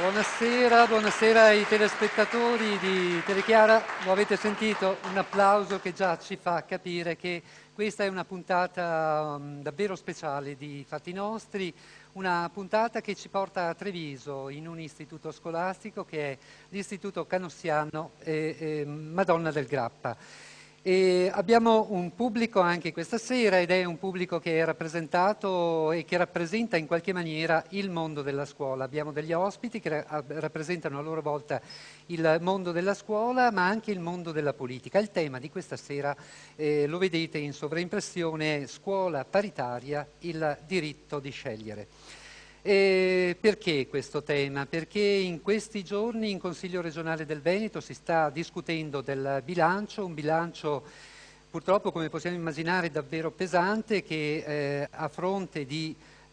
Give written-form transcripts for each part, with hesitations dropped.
Buonasera, buonasera ai telespettatori di Telechiara. Lo avete sentito? Un applauso che già ci fa capire che questa è una puntata davvero speciale di Fatti Nostri, una puntata che ci porta a Treviso in un istituto scolastico che è l'Istituto Canossiano Madonna del Grappa. E abbiamo un pubblico anche questa sera ed è un pubblico che è rappresentato e che rappresenta in qualche maniera il mondo della scuola. Abbiamo degli ospiti che rappresentano a loro volta il mondo della scuola ma anche il mondo della politica. Il tema di questa sera, lo vedete in sovraimpressione, è scuola paritaria, il diritto di scegliere. Perché questo tema? Perché in questi giorni in Consiglio regionale del Veneto si sta discutendo del bilancio, un bilancio purtroppo, come possiamo immaginare, davvero pesante, che a fronte di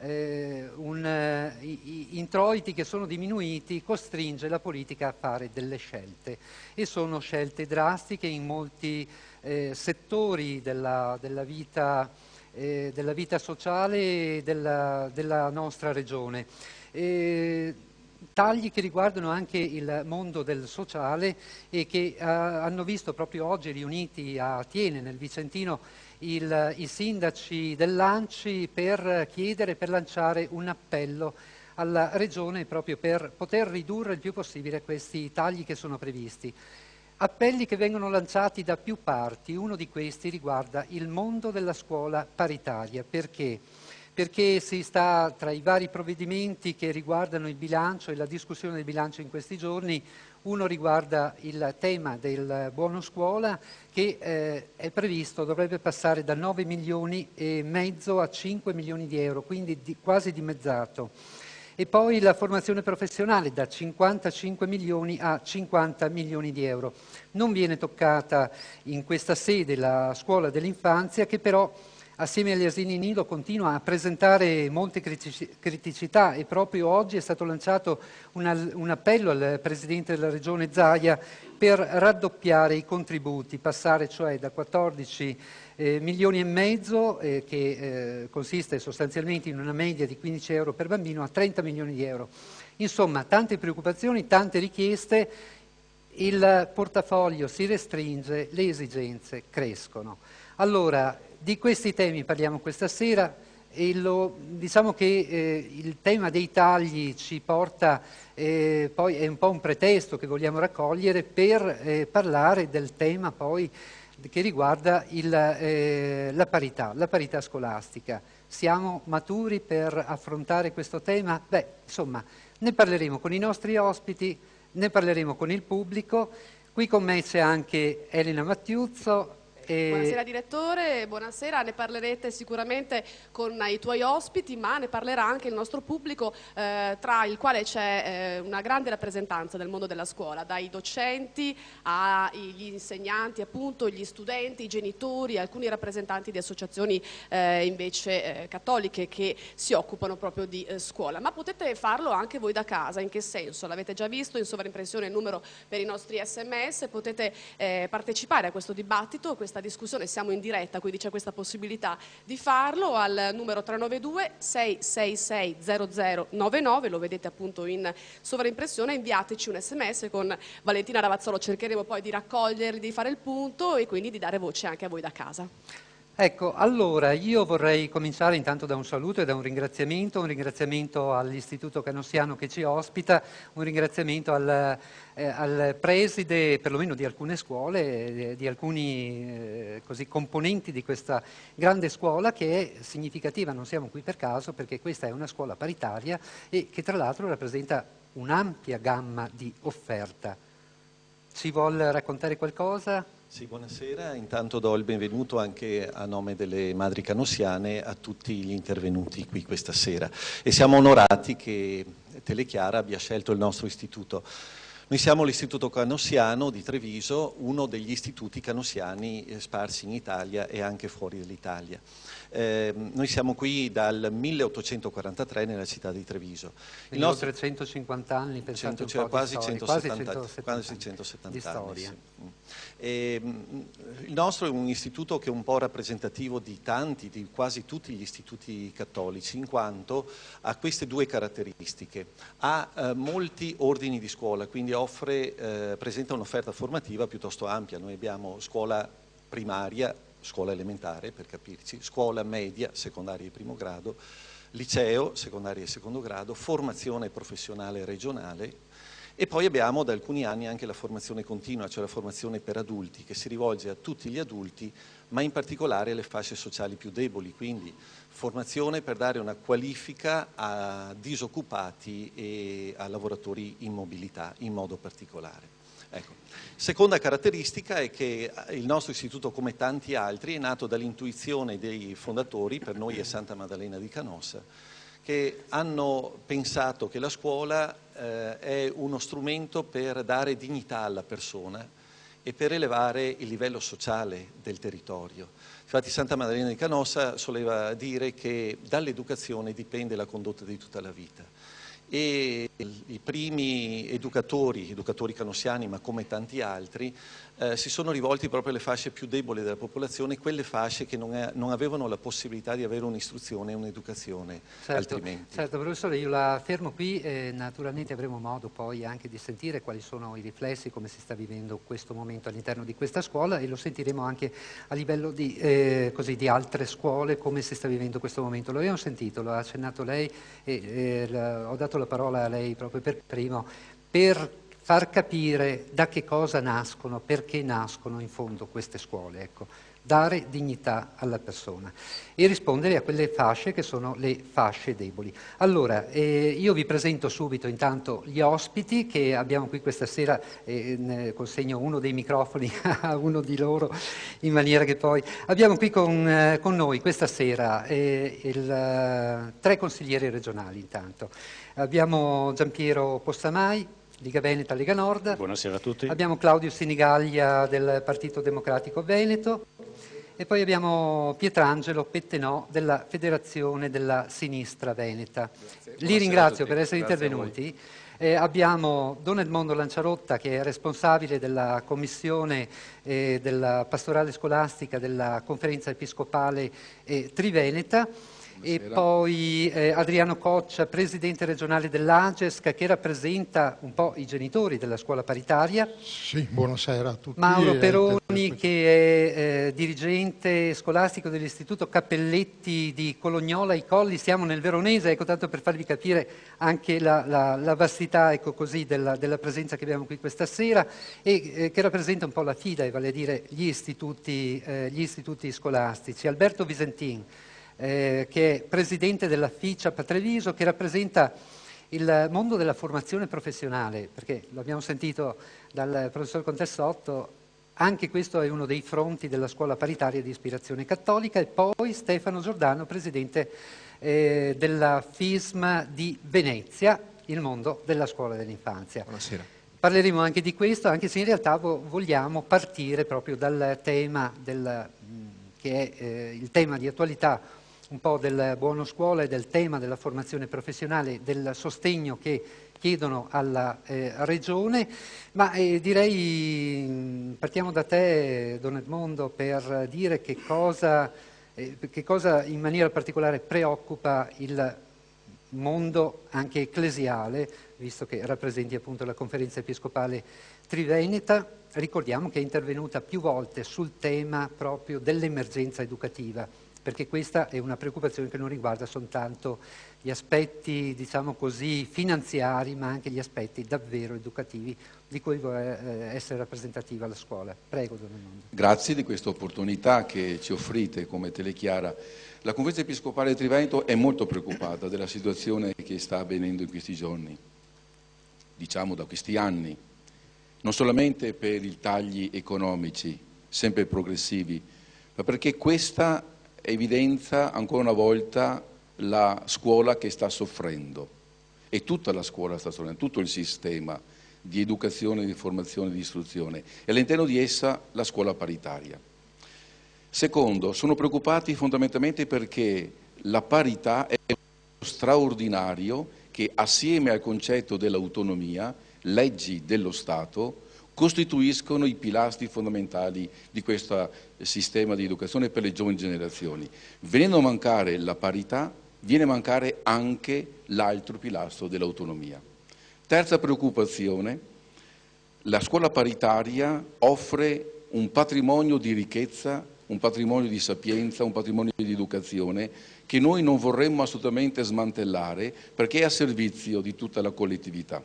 introiti che sono diminuiti costringe la politica a fare delle scelte, e sono scelte drastiche in molti settori della vita sociale della nostra regione. Tagli che riguardano anche il mondo del sociale e che hanno visto proprio oggi riuniti a Thiene, nel Vicentino, i sindaci dell'Anci per chiedere, per lanciare un appello alla Regione proprio per poter ridurre il più possibile questi tagli che sono previsti. Appelli che vengono lanciati da più parti. Uno di questi riguarda il mondo della scuola paritaria. Perché? Perché si sta, tra i vari provvedimenti che riguardano il bilancio e la discussione del bilancio in questi giorni, uno riguarda il tema del buono scuola che è previsto, dovrebbe passare da 9 milioni e mezzo a 5 milioni di euro, quindi quasi dimezzato. E poi la formazione professionale da 55 milioni a 50 milioni di euro. Non viene toccata in questa sede la scuola dell'infanzia, che però assieme agli asili nido continua a presentare molte criticità, e proprio oggi è stato lanciato un appello al Presidente della Regione Zaia per raddoppiare i contributi, passare cioè da 14 milioni e mezzo, che consiste sostanzialmente in una media di 15 euro per bambino, a 30 milioni di euro. Insomma, tante preoccupazioni, tante richieste, il portafoglio si restringe, le esigenze crescono. Allora, di questi temi parliamo questa sera e diciamo che il tema dei tagli ci porta, poi è un po' un pretesto che vogliamo raccogliere per parlare del tema poi che riguarda la parità scolastica. Siamo maturi per affrontare questo tema? Beh, insomma, ne parleremo con i nostri ospiti, ne parleremo con il pubblico. Qui con me c'è anche Elena Mattiuzzo. Buonasera direttore, buonasera, ne parlerete sicuramente con i tuoi ospiti, ma ne parlerà anche il nostro pubblico, tra il quale c'è una grande rappresentanza del mondo della scuola, dai docenti agli insegnanti, appunto, gli studenti, i genitori, alcuni rappresentanti di associazioni invece cattoliche che si occupano proprio di scuola. Ma potete farlo anche voi da casa. In che senso? L'avete già visto in sovraimpressione il numero per i nostri SMS, potete partecipare a questo dibattito, a questa discussione. Siamo in diretta, quindi c'è questa possibilità di farlo al numero 392 666 0099, lo vedete appunto in sovraimpressione. Inviateci un SMS, con Valentina Ravazzolo cercheremo poi di raccoglierli, di fare il punto e quindi di dare voce anche a voi da casa. Ecco, allora io vorrei cominciare intanto da un saluto e da un ringraziamento all'Istituto Canossiano che ci ospita, un ringraziamento al preside perlomeno di alcune scuole, di alcuni così, componenti di questa grande scuola che è significativa. Non siamo qui per caso, perché questa è una scuola paritaria e che tra l'altro rappresenta un'ampia gamma di offerta. Ci vuol raccontare qualcosa? Sì, buonasera. Intanto do il benvenuto anche a nome delle Madri Canossiane a tutti gli intervenuti qui questa sera, e siamo onorati che Telechiara abbia scelto il nostro istituto. Noi siamo l'Istituto Canossiano di Treviso, uno degli istituti canossiani sparsi in Italia e anche fuori dall'Italia. Noi siamo qui dal 1843 nella città di Treviso. Quindi oltre 150 anni, pensate un po' quasi di storia, 170 quasi 170 di anni. storia. Sì. Il nostro è un istituto che è un po' rappresentativo di tanti, di quasi tutti gli istituti cattolici, in quanto ha queste due caratteristiche. Ha molti ordini di scuola, quindi presenta un'offerta formativa piuttosto ampia. Noi abbiamo scuola primaria, scuola elementare per capirci, scuola media, secondaria e primo grado, liceo, secondaria e secondo grado, formazione professionale regionale e poi abbiamo da alcuni anni anche la formazione continua, cioè la formazione per adulti che si rivolge a tutti gli adulti ma in particolare alle fasce sociali più deboli, quindi formazione per dare una qualifica a disoccupati e a lavoratori in mobilità in modo particolare. Ecco. Seconda caratteristica è che il nostro istituto, come tanti altri, è nato dall'intuizione dei fondatori, per noi è Santa Maddalena di Canossa, che hanno pensato che la scuola è uno strumento per dare dignità alla persona e per elevare il livello sociale del territorio. Infatti Santa Maddalena di Canossa soleva dire che dall'educazione dipende la condotta di tutta la vita. E i primi educatori canossiani, ma come tanti altri, si sono rivolti proprio alle fasce più deboli della popolazione, quelle fasce che non avevano la possibilità di avere un'istruzione e un'educazione altrimenti. Certo, professore, io la fermo qui, naturalmente avremo modo poi anche di sentire quali sono i riflessi, come si sta vivendo questo momento all'interno di questa scuola e lo sentiremo anche a livello di altre scuole, come si sta vivendo questo momento. Lo abbiamo sentito, lo ha accennato lei e ho dato la parola a lei proprio per primo per far capire da che cosa nascono, perché nascono in fondo queste scuole, ecco, dare dignità alla persona e rispondere a quelle fasce che sono le fasce deboli. Allora, io vi presento subito intanto gli ospiti che abbiamo qui questa sera, consegno uno dei microfoni a uno di loro in maniera che poi... Abbiamo qui con noi questa sera 3 consiglieri regionali intanto. Abbiamo Giampiero Possamai, Liga Veneta, Lega Nord. Buonasera a tutti. Abbiamo Claudio Sinigaglia del Partito Democratico Veneto e poi abbiamo Pietrangelo Pettenò della Federazione della Sinistra Veneta. Li ringrazio per essere intervenuti. Abbiamo Don Edmondo Lanciarotta che è responsabile della commissione della pastorale scolastica della Conferenza Episcopale Triveneta. E poi Adriano Coccia, presidente regionale dell'AGESC, che rappresenta un po' i genitori della scuola paritaria. Sì, buonasera a tutti. Mauro Peroni, che è dirigente scolastico dell'Istituto Cappelletti di Colognola ai Colli. Siamo nel Veronese, ecco, tanto per farvi capire anche la vastità, ecco, così, della presenza che abbiamo qui questa sera e che rappresenta un po' la FIDA, vale a dire gli istituti scolastici. Alberto Visentin, che è presidente della FICAP Treviso, che rappresenta il mondo della formazione professionale, perché lo abbiamo sentito dal professor Contessotto, anche questo è uno dei fronti della scuola paritaria di ispirazione cattolica, e poi Stefano Giordano, presidente della FISM di Venezia, il mondo della scuola dell'infanzia. Buonasera. Parleremo anche di questo, anche se in realtà vogliamo partire proprio dal tema che è il tema di attualità un po' del buono scuola e del tema della formazione professionale, del sostegno che chiedono alla Regione, ma direi partiamo da te, Don Edmondo, per dire che cosa in maniera particolare preoccupa il mondo anche ecclesiale, visto che rappresenti appunto la Conferenza Episcopale Triveneta. Ricordiamo che è intervenuta più volte sul tema proprio dell'emergenza educativa, perché questa è una preoccupazione che non riguarda soltanto gli aspetti, diciamo così, finanziari, ma anche gli aspetti davvero educativi di cui vuole essere rappresentativa la scuola. Prego, Don Edmondo. Grazie di questa opportunità che ci offrite come Telechiara. La Conferenza Episcopale Triveneto è molto preoccupata della situazione che sta avvenendo in questi giorni, diciamo da questi anni, non solamente per i tagli economici, sempre progressivi, ma perché questa evidenza ancora una volta la scuola che sta soffrendo, e tutta la scuola sta soffrendo, tutto il sistema di educazione, di formazione, di istruzione e all'interno di essa la scuola paritaria. Secondo, sono preoccupati fondamentalmente perché la parità è un straordinario che assieme al concetto dell'autonomia, leggi dello Stato, costituiscono i pilastri fondamentali di questo sistema di educazione per le giovani generazioni. Venendo a mancare la parità, viene a mancare anche l'altro pilastro dell'autonomia. Terza preoccupazione, la scuola paritaria offre un patrimonio di ricchezza, un patrimonio di sapienza, un patrimonio di educazione che noi non vorremmo assolutamente smantellare perché è a servizio di tutta la collettività.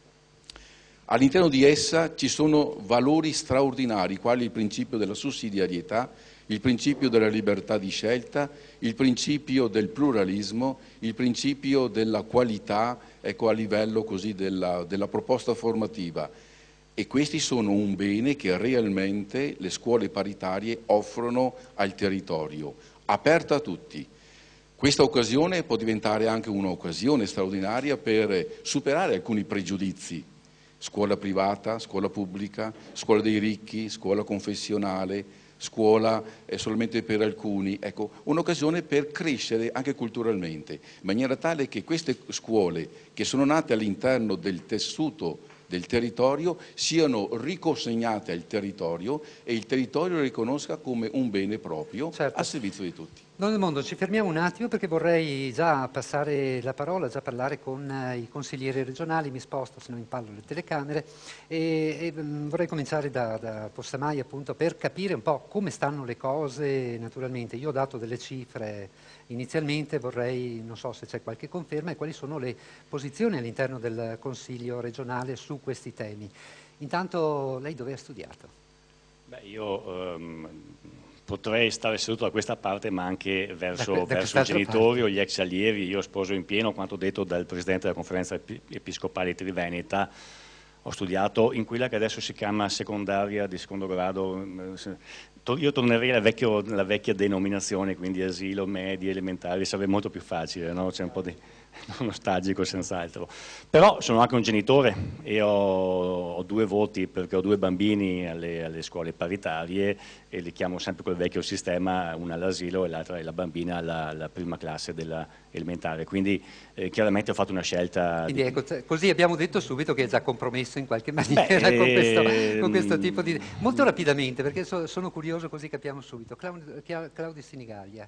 All'interno di essa ci sono valori straordinari, quali il principio della sussidiarietà, il principio della libertà di scelta, il principio del pluralismo, il principio della qualità, ecco, a livello così della proposta formativa. E questi sono un bene che realmente le scuole paritarie offrono al territorio, aperta a tutti. Questa occasione può diventare anche un'occasione straordinaria per superare alcuni pregiudizi. Scuola privata, scuola pubblica, scuola dei ricchi, scuola confessionale, scuola solamente per alcuni. Ecco, un'occasione per crescere anche culturalmente, in maniera tale che queste scuole che sono nate all'interno del tessuto del territorio siano riconsegnate al territorio e il territorio le riconosca come un bene proprio, certo, a servizio di tutti. Don Edmondo, ci fermiamo un attimo perché vorrei già passare la parola, già parlare con i consiglieri regionali, mi sposto, se no impallo le telecamere, e vorrei cominciare da Possamai appunto per capire un po' come stanno le cose naturalmente. Io ho dato delle cifre inizialmente, vorrei, non so se c'è qualche conferma, e quali sono le posizioni all'interno del Consiglio regionale su questi temi. Intanto lei dove ha studiato? Beh, io potrei stare seduto da questa parte, ma anche verso i genitori o gli ex allievi. Io sposo in pieno quanto detto dal Presidente della Conferenza Episcopale Triveneta. Ho studiato in quella che adesso si chiama secondaria di secondo grado. Io tornerei alla vecchia denominazione, quindi asilo, medie, elementari, sarebbe molto più facile, no? C'è un po' di nostalgico senz'altro. Però sono anche un genitore e ho 2 voti perché ho 2 bambini alle scuole paritarie e li chiamo sempre col vecchio sistema, una all'asilo e l'altra è la bambina alla prima classe della elementare. Quindi chiaramente ho fatto una scelta. Quindi ecco, così abbiamo detto subito che è già compromesso in qualche maniera con questo tipo di... Molto rapidamente, perché sono curioso, così capiamo subito. Claudio Sinigallia.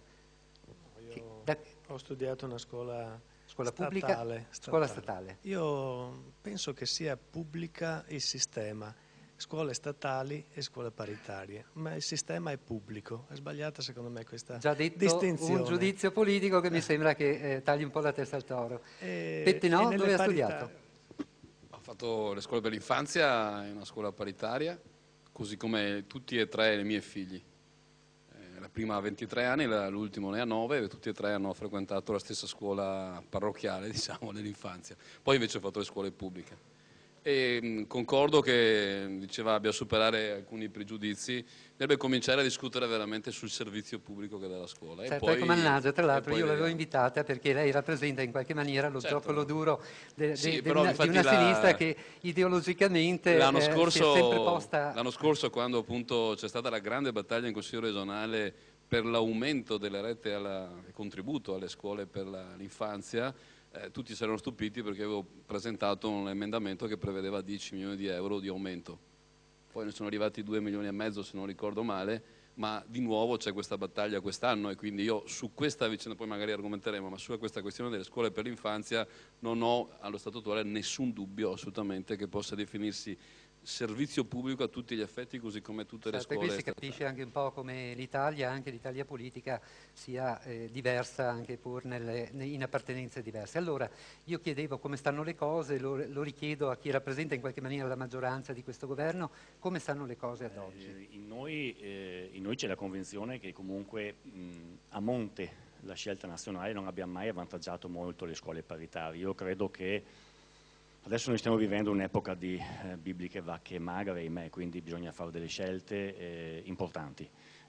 Ho studiato una scuola pubblica? statale. Scuola statale. Io penso che sia pubblica il sistema, scuole statali e scuole paritarie, ma il sistema è pubblico. È sbagliata secondo me questa distinzione. Un giudizio politico che mi sembra che tagli un po' la testa al toro. Pettinò, dove ha studiato? Ho fatto le scuole per l'infanzia in una scuola paritaria, così come tutti e 3 i miei figli. La prima ha 23 anni, l'ultimo ne ha 9 e tutti e 3 hanno frequentato la stessa scuola parrocchiale, diciamo, nell'infanzia. Poi invece ho fatto le scuole pubbliche. E concordo che abbia a superare alcuni pregiudizi, deve cominciare a discutere veramente sul servizio pubblico che dà la scuola. Certo, e poi, ecco, mannaggia, tra l'altro io l'avevo vediamo. invitata perché lei rappresenta in qualche maniera lo zoccolo duro di una infatti sinistra che ideologicamente si è sempre posta... L'anno scorso, quando appunto c'è stata la grande battaglia in Consiglio regionale per l'aumento delle rette il contributo alle scuole per l'infanzia, tutti si erano stupiti perché avevo presentato un emendamento che prevedeva 10 milioni di euro di aumento. Poi ne sono arrivati 2,5 milioni, se non ricordo male, ma di nuovo c'è questa battaglia quest'anno e quindi io su questa vicenda, poi magari argomenteremo, ma su questa questione delle scuole per l'infanzia non ho allo stato attuale nessun dubbio assolutamente che possa definirsi servizio pubblico a tutti gli effetti, così come tutte le scuole. Qui si capisce anche un po' come l'Italia, anche l'Italia politica, sia diversa anche pur in appartenenze diverse. Allora, io chiedevo come stanno le cose, lo richiedo a chi rappresenta in qualche maniera la maggioranza di questo governo, come stanno le cose ad oggi? In noi c'è la convinzione che comunque a monte la scelta nazionale non abbia mai avvantaggiato molto le scuole paritarie. Io credo che adesso noi stiamo vivendo un'epoca di bibliche vacche magre, ahimè, quindi bisogna fare delle scelte importanti.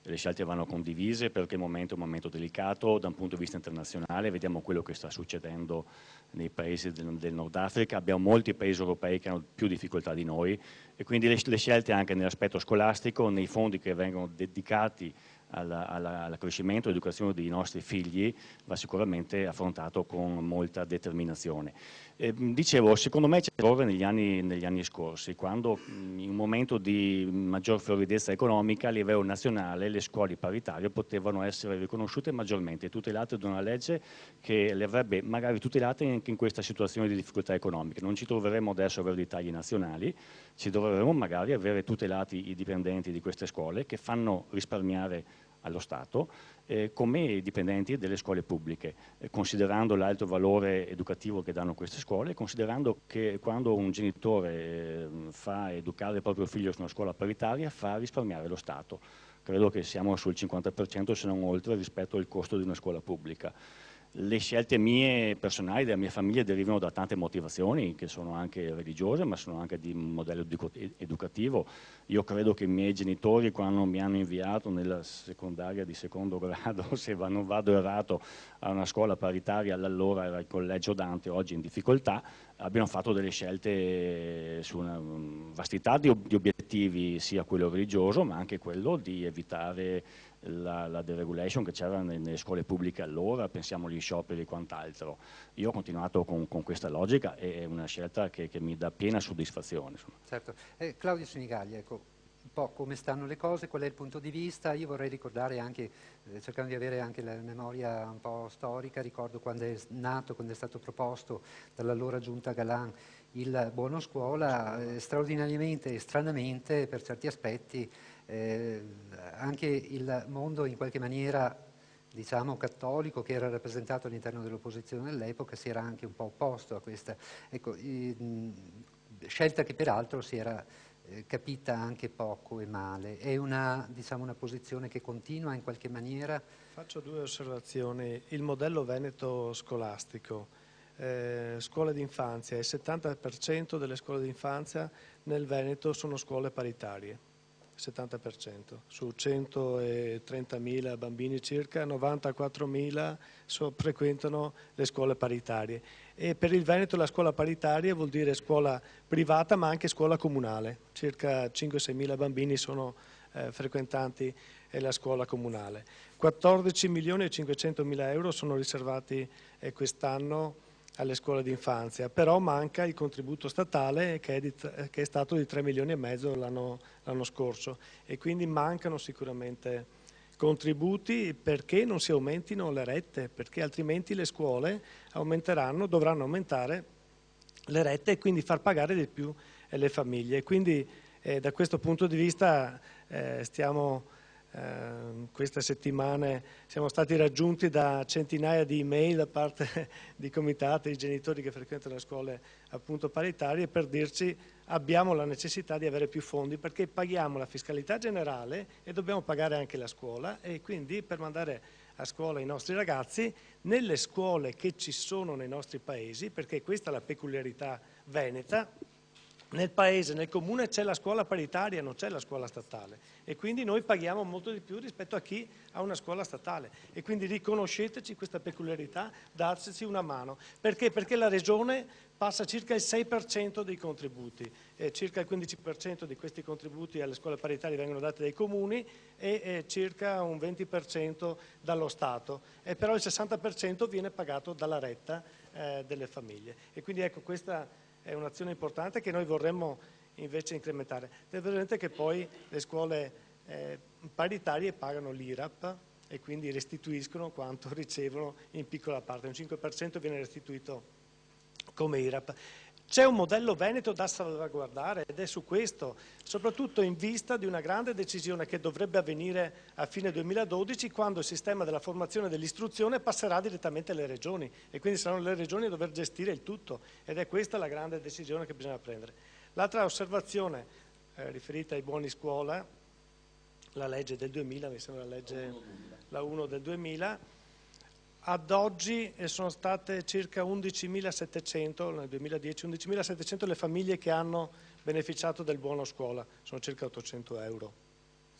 Le scelte vanno condivise perché il momento è un momento delicato da un punto di vista internazionale, vediamo quello che sta succedendo nei paesi del Nord Africa, abbiamo molti paesi europei che hanno più difficoltà di noi e quindi le scelte anche nell'aspetto scolastico, nei fondi che vengono dedicati al crescimento e all'educazione dei nostri figli va sicuramente affrontato con molta determinazione. Dicevo, secondo me c'è errore negli anni scorsi, quando in un momento di maggior floridezza economica a livello nazionale le scuole paritarie potevano essere riconosciute maggiormente e tutelate da una legge che le avrebbe magari tutelate anche in questa situazione di difficoltà economiche. Non ci troveremo adesso a avere dei tagli nazionali, ci dovremmo magari avere tutelati i dipendenti di queste scuole che fanno risparmiare allo Stato come i dipendenti delle scuole pubbliche, considerando l'alto valore educativo che danno queste scuole, considerando che quando un genitore fa educare il proprio figlio su una scuola paritaria fa risparmiare lo Stato. Credo che siamo sul 50% se non oltre rispetto al costo di una scuola pubblica. Le scelte mie personali, della mia famiglia, derivano da tante motivazioni che sono anche religiose ma sono anche di modello educativo. Io credo che i miei genitori, quando mi hanno inviato nella secondaria di secondo grado, se non vado errato, a una scuola paritaria, allora era il Collegio Dante, oggi in difficoltà, abbiano fatto delle scelte su una vastità di obiettivi, sia quello religioso ma anche quello di evitare la deregulation che c'era nelle scuole pubbliche allora, pensiamo agli scioperi e quant'altro. Io ho continuato con questa logica e è una scelta che mi dà piena soddisfazione. Insomma. Certo. Claudio Sinigaglia, ecco, un po' come stanno le cose, qual è il punto di vista? Io vorrei ricordare anche, cercando di avere anche la memoria un po' storica, ricordo quando è nato, quando è stato proposto dall'allora Giunta Galan il buono scuola, straordinariamente e stranamente per certi aspetti anche il mondo in qualche maniera diciamo cattolico che era rappresentato all'interno dell'opposizione all'epoca si era anche un po' opposto a questa scelta che peraltro si era capita anche poco e male. È una, diciamo, una posizione che continua in qualche maniera? Faccio due osservazioni. Il modello veneto scolastico, scuole d'infanzia, il 70% delle scuole d'infanzia nel Veneto sono scuole paritarie. 70%, su 130.000 bambini circa 94.000 frequentano le scuole paritarie e per il Veneto la scuola paritaria vuol dire scuola privata ma anche scuola comunale, circa 5-6.000 bambini sono frequentanti la scuola comunale. 14.500.000 euro sono riservati quest'anno alle scuole d'infanzia, però manca il contributo statale che è stato di 3,5 milioni l'anno scorso e quindi mancano sicuramente contributi perché non si aumentino le rette, perché altrimenti le scuole dovranno aumentare le rette e quindi far pagare di più le famiglie. Quindi da questo punto di vista queste settimane siamo stati raggiunti da centinaia di email da parte di comitati, di genitori che frequentano le scuole appunto paritarie per dirci abbiamo la necessità di avere più fondi perché paghiamo la fiscalità generale e dobbiamo pagare anche la scuola e quindi per mandare a scuola i nostri ragazzi nelle scuole che ci sono nei nostri paesi, perché questa è la peculiarità veneta. Nel paese, nel comune c'è la scuola paritaria, non c'è la scuola statale e quindi noi paghiamo molto di più rispetto a chi ha una scuola statale e quindi riconosceteci questa peculiarità, dateci una mano. Perché? Perché la Regione passa circa il 6% dei contributi, circa il 15% di questi contributi alle scuole paritarie vengono dati dai comuni e circa un 20% dallo Stato, però il 60% viene pagato dalla retta delle famiglie e quindi ecco questa è un'azione importante che noi vorremmo invece incrementare. Tenete presente che poi le scuole paritarie pagano l'IRAP e quindi restituiscono quanto ricevono in piccola parte, un 5% viene restituito come IRAP. C'è un modello veneto da salvaguardare ed è su questo, soprattutto in vista di una grande decisione che dovrebbe avvenire a fine 2012 quando il sistema della formazione e dell'istruzione passerà direttamente alle regioni e quindi saranno le regioni a dover gestire il tutto ed è questa la grande decisione che bisogna prendere. L'altra osservazione riferita ai buoni scuola, la legge del 2000, mi sembra la 1 del 2000, ad oggi sono state circa 11.700, nel 2010, 11.700 le famiglie che hanno beneficiato del buono scuola, sono circa 800 euro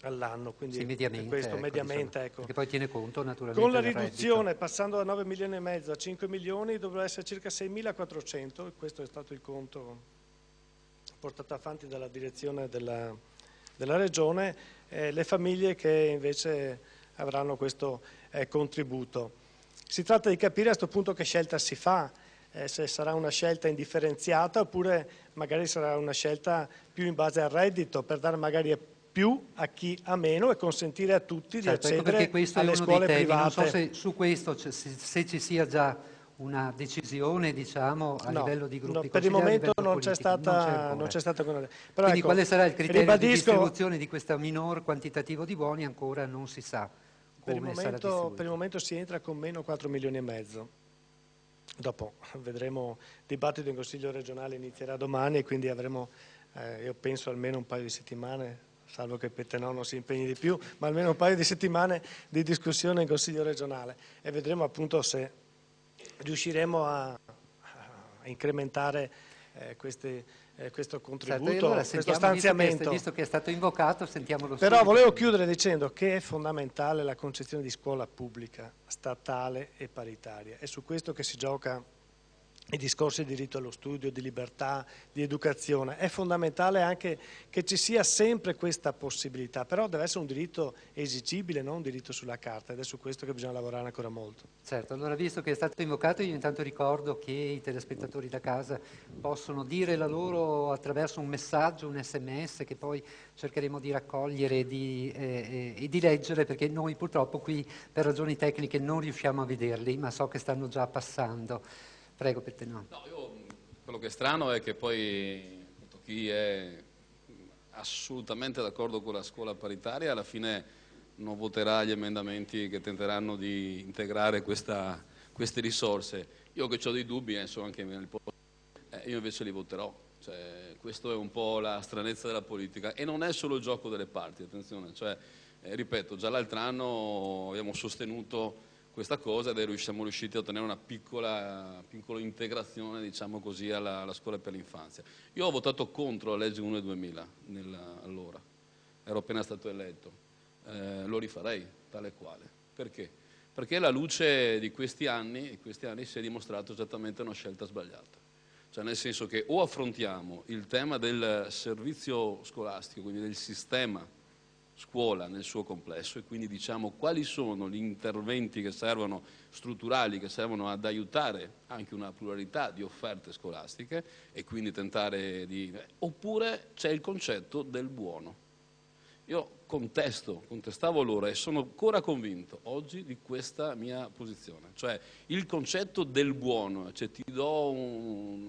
all'anno, quindi sì, mediamente, questo mediamente, diciamo, ecco. Perché poi tiene conto naturalmente con la del riduzione reddito. passando da 9 milioni e mezzo a 5 milioni dovrà essere circa 6.400, questo è stato il conto portato avanti dalla direzione della Regione, le famiglie che invece avranno questo contributo. Si tratta di capire a questo punto che scelta si fa, se sarà una scelta indifferenziata oppure magari sarà una scelta più in base al reddito per dare magari più a chi ha meno e consentire a tutti di accedere alle scuole private. Non so se su questo se ci sia già una decisione, diciamo, a livello di gruppi per il momento non c'è stata. Però quindi ecco, quale sarà il criterio di distribuzione di questo minor quantitativo di buoni ancora non si sa come sarà distribuito. Per il momento si entra con meno 4 milioni e mezzo. Dopo vedremo, il dibattito in Consiglio regionale inizierà domani e quindi avremo, io penso, almeno un paio di settimane, salvo che Pettenò non si impegni di più, ma almeno un paio di settimane di discussione in Consiglio regionale e vedremo appunto se riusciremo a incrementare questo contributo, certo, allora questo stanziamento. Visto che è stato invocato, sentiamolo. Però volevo chiudere dicendo che è fondamentale la concezione di scuola pubblica, statale e paritaria. È su questo che si gioca i discorsi di diritto allo studio, di libertà, di educazione. È fondamentale anche che ci sia sempre questa possibilità, però deve essere un diritto esigibile, non un diritto sulla carta, ed è su questo che bisogna lavorare ancora molto. Certo, allora visto che è stato invocato, io intanto ricordo che i telespettatori da casa possono dire la loro attraverso un messaggio, un SMS, che poi cercheremo di raccogliere e di leggere, perché noi purtroppo qui per ragioni tecniche non riusciamo a vederli, ma so che stanno già passando. Prego, Pettenò. No, quello che è strano è che poi chi è assolutamente d'accordo con la scuola paritaria alla fine non voterà gli emendamenti che tenteranno di integrare queste risorse. Io che ho dei dubbi, so anche nel io invece li voterò. Cioè, questo è un po' la stranezza della politica e non è solo il gioco delle parti, attenzione. Cioè, ripeto, già l'altro anno abbiamo sostenuto questa cosa ed siamo riusciti a ottenere una piccola integrazione, diciamo così, alla scuola per l'infanzia. Io ho votato contro la legge 1 del 2000 allora, ero appena stato eletto, lo rifarei tale quale. Perché? Perché alla luce di questi anni si è dimostrato esattamente una scelta sbagliata. Cioè nel senso che o affrontiamo il tema del servizio scolastico, quindi del sistema scuola nel suo complesso e quindi diciamo quali sono gli interventi che servono, strutturali, che servono ad aiutare anche una pluralità di offerte scolastiche e quindi tentare di... oppure c'è il concetto del buono. Io contestavo loro e sono ancora convinto oggi di questa mia posizione, cioè il concetto del buono, cioè ti do un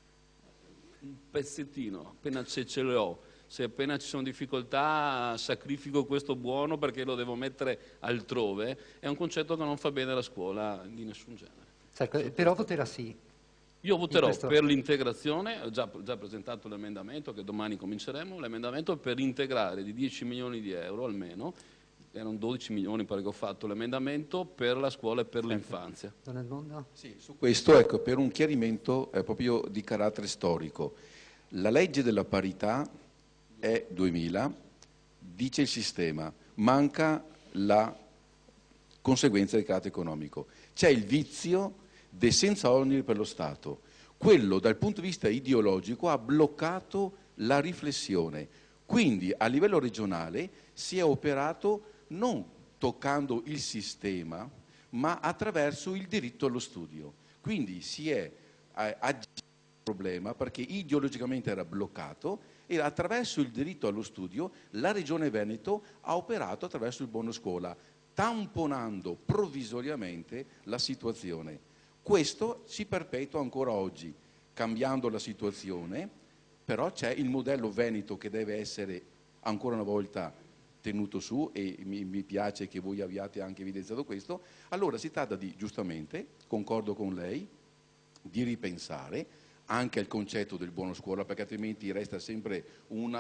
pezzettino appena ce l'ho, se appena ci sono difficoltà sacrifico questo buono perché lo devo mettere altrove, è un concetto che non fa bene alla scuola di nessun genere. Certo, però voterà sì. Io voterò per l'integrazione, ho già presentato l'emendamento che domani cominceremo, l'emendamento per integrare di 10 milioni di euro almeno, erano 12 milioni pare che ho fatto l'emendamento per la scuola e per l'infanzia. Don Edmondo? Sì, su questo ecco, per un chiarimento proprio di carattere storico. La legge della parità è 2000, dice il sistema, manca la conseguenza di carattere economico. C'è il vizio dei senza oneri per lo Stato. Quello dal punto di vista ideologico ha bloccato la riflessione. Quindi a livello regionale si è operato non toccando il sistema, ma attraverso il diritto allo studio. Quindi si è agito il problema perché ideologicamente era bloccato e attraverso il diritto allo studio la Regione Veneto ha operato attraverso il buono scuola, tamponando provvisoriamente la situazione. Questo si perpetua ancora oggi, cambiando la situazione, però c'è il modello Veneto che deve essere ancora una volta tenuto su e mi piace che voi abbiate anche evidenziato questo. Allora si tratta di, giustamente, concordo con lei, di ripensare anche al concetto del buono scuola, perché altrimenti resta sempre un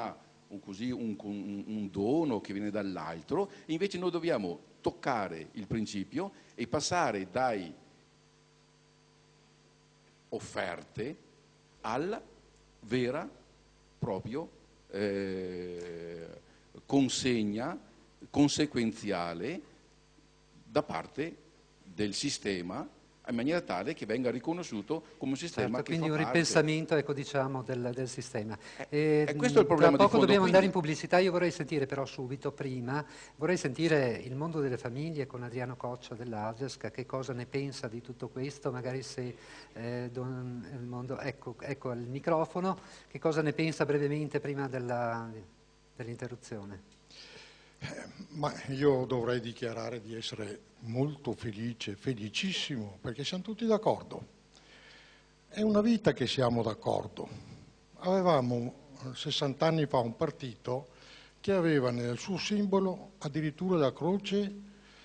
dono che viene dall'altro. Invece noi dobbiamo toccare il principio e passare dai offerte alla vera proprio consegna conseguenziale da parte del sistema, in maniera tale che venga riconosciuto come un sistema che quindi fa un parte. ripensamento, ecco, diciamo, del sistema. E questo è il problema tra poco di fondo. dobbiamo andare in pubblicità, io vorrei sentire però subito, prima, vorrei sentire il mondo delle famiglie con Adriano Coccia dell'AGESC, che cosa ne pensa di tutto questo, magari se il mondo, ecco il microfono, che cosa ne pensa brevemente prima dell'interruzione. Ma io dovrei dichiarare di essere molto felice, felicissimo, perché siamo tutti d'accordo. È una vita che siamo d'accordo. Avevamo 60 anni fa un partito che aveva nel suo simbolo addirittura la croce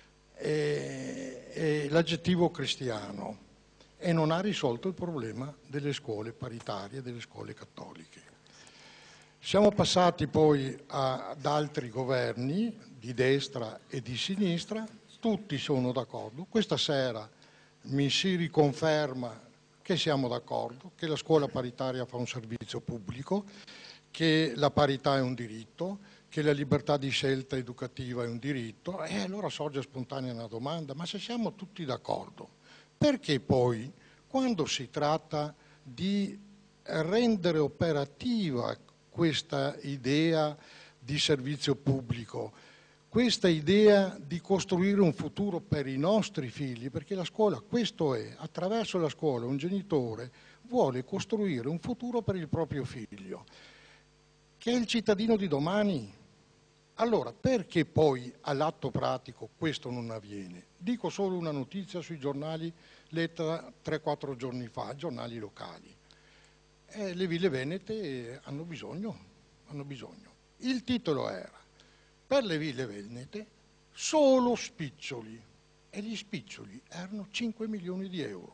e l'aggettivo cristiano e non ha risolto il problema delle scuole paritarie, delle scuole cattoliche. Siamo passati poi ad altri governi di destra e di sinistra, tutti sono d'accordo. Questa sera mi si riconferma che siamo d'accordo, che la scuola paritaria fa un servizio pubblico, che la parità è un diritto, che la libertà di scelta educativa è un diritto, e allora sorge spontanea una domanda: ma se siamo tutti d'accordo, perché poi quando si tratta di rendere operativa questa idea di servizio pubblico, questa idea di costruire un futuro per i nostri figli, perché la scuola questo è, attraverso la scuola un genitore vuole costruire un futuro per il proprio figlio, che è il cittadino di domani. Allora, perché poi all'atto pratico questo non avviene? Dico solo una notizia sui giornali letta 3-4 giorni fa, giornali locali. Le ville venete hanno bisogno. Il titolo era: per le ville venete solo spiccioli, e gli spiccioli erano 5 milioni di euro.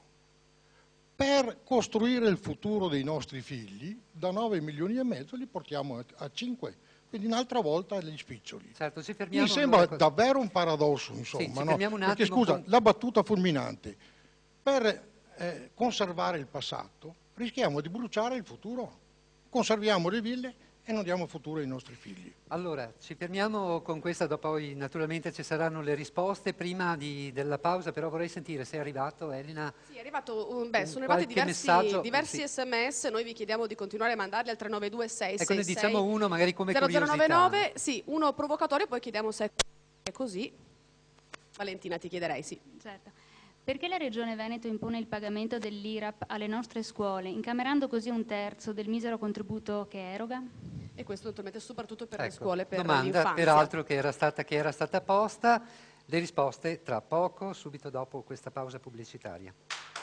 Per costruire il futuro dei nostri figli, da 9 milioni e mezzo li portiamo a 5, quindi un'altra volta gli spiccioli. Certo, ci fermiamo. Mi sembra davvero un paradosso, insomma. Sì, ci fermiamo un attimo. Perché scusa, la battuta fulminante: per conservare il passato rischiamo di bruciare il futuro. Conserviamo le ville e non diamo futuro ai nostri figli. Allora, ci fermiamo con questa, dopo poi naturalmente ci saranno le risposte. Prima della pausa però vorrei sentire se è arrivato, Elena. Sì, è arrivato, sono arrivati diversi sì. SMS, noi vi chiediamo di continuare a mandarli al 392 666 Ecco, ne diciamo uno magari come 0099, curiosità. sì, uno provocatorio, poi chiediamo se è così. Valentina, ti chiederei, sì. Certo. Perché la Regione Veneto impone il pagamento dell'IRAP alle nostre scuole, incamerando così un terzo del misero contributo che eroga? E questo naturalmente soprattutto per le scuole, per domanda, l'infanzia. peraltro che era stata posta. Le risposte tra poco, subito dopo questa pausa pubblicitaria.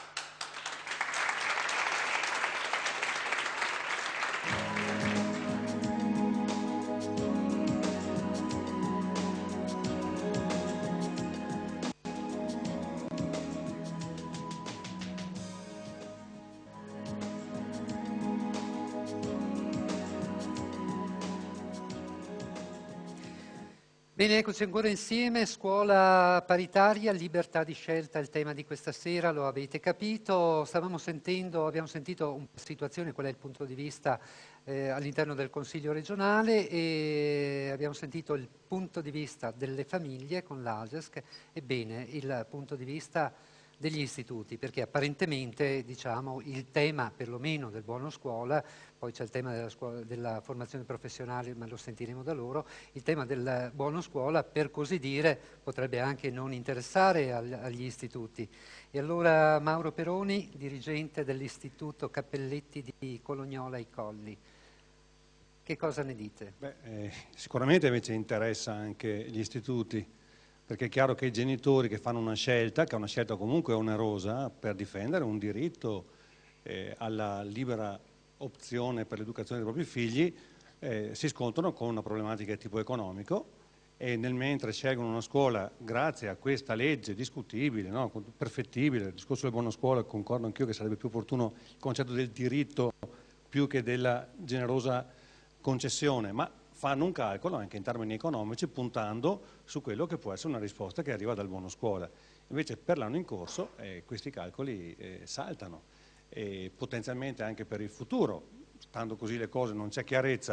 Bene, eccoci ancora insieme, scuola paritaria, libertà di scelta è il tema di questa sera, lo avete capito. Abbiamo sentito una situazione, qual è il punto di vista all'interno del Consiglio regionale, e abbiamo sentito il punto di vista delle famiglie con l'AGESC, ebbene il punto di vista degli istituti, perché apparentemente diciamo, il tema perlomeno del buono scuola, poi c'è il tema della formazione professionale, ma lo sentiremo da loro, il tema del buono scuola per così dire potrebbe anche non interessare agli istituti. E allora Mauro Peroni, dirigente dell'Istituto Cappelletti di Colognola ai Colli, che cosa ne dite? Sicuramente invece interessa anche gli istituti, perché è chiaro che i genitori che fanno una scelta, che è una scelta comunque onerosa, per difendere un diritto alla libera opzione per l'educazione dei propri figli, si scontrano con una problematica di tipo economico, e nel mentre scelgono una scuola grazie a questa legge discutibile, no? Perfettibile, il discorso del buono scuola, concordo anch'io che sarebbe più opportuno il concetto del diritto più che della generosa concessione, ma fanno un calcolo anche in termini economici puntando su quello che può essere una risposta che arriva dal buono scuola. Invece per l'anno in corso questi calcoli saltano, e potenzialmente anche per il futuro, stando così le cose non c'è chiarezza,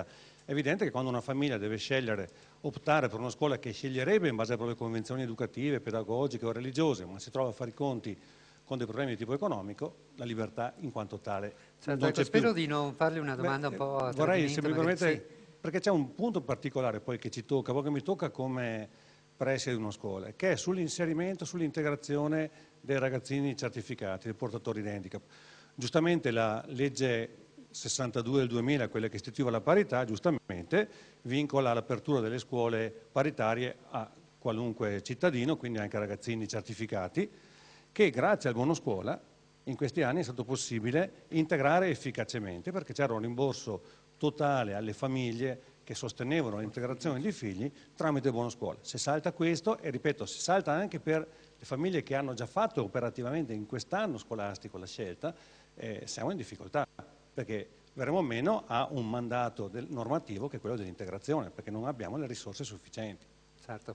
È evidente che quando una famiglia deve optare per una scuola che sceglierebbe in base alle proprie convenzioni educative, pedagogiche o religiose, ma si trova a fare i conti con dei problemi di tipo economico, la libertà in quanto tale certo, non ecco, c'è spero più. di non farle una domanda un po' a Vorrei tradimento, semplicemente, sì. perché c'è un punto particolare poi che ci tocca, che mi tocca come preside di una scuola, che è sull'inserimento, sull'integrazione dei ragazzini certificati, dei portatori di handicap. Giustamente la legge 62 del 2000, quella che istituiva la parità, giustamente vincola l'apertura delle scuole paritarie a qualunque cittadino, quindi anche a ragazzini certificati, che grazie al buono scuola in questi anni è stato possibile integrare efficacemente, perché c'era un rimborso totale alle famiglie che sostenevano l'integrazione dei figli tramite buona scuola. Se salta questo, e ripeto, si salta anche per le famiglie che hanno già fatto operativamente in quest'anno scolastico la scelta, siamo in difficoltà, perché verremo meno a un mandato normativo che è quello dell'integrazione, perché non abbiamo le risorse sufficienti. Certo.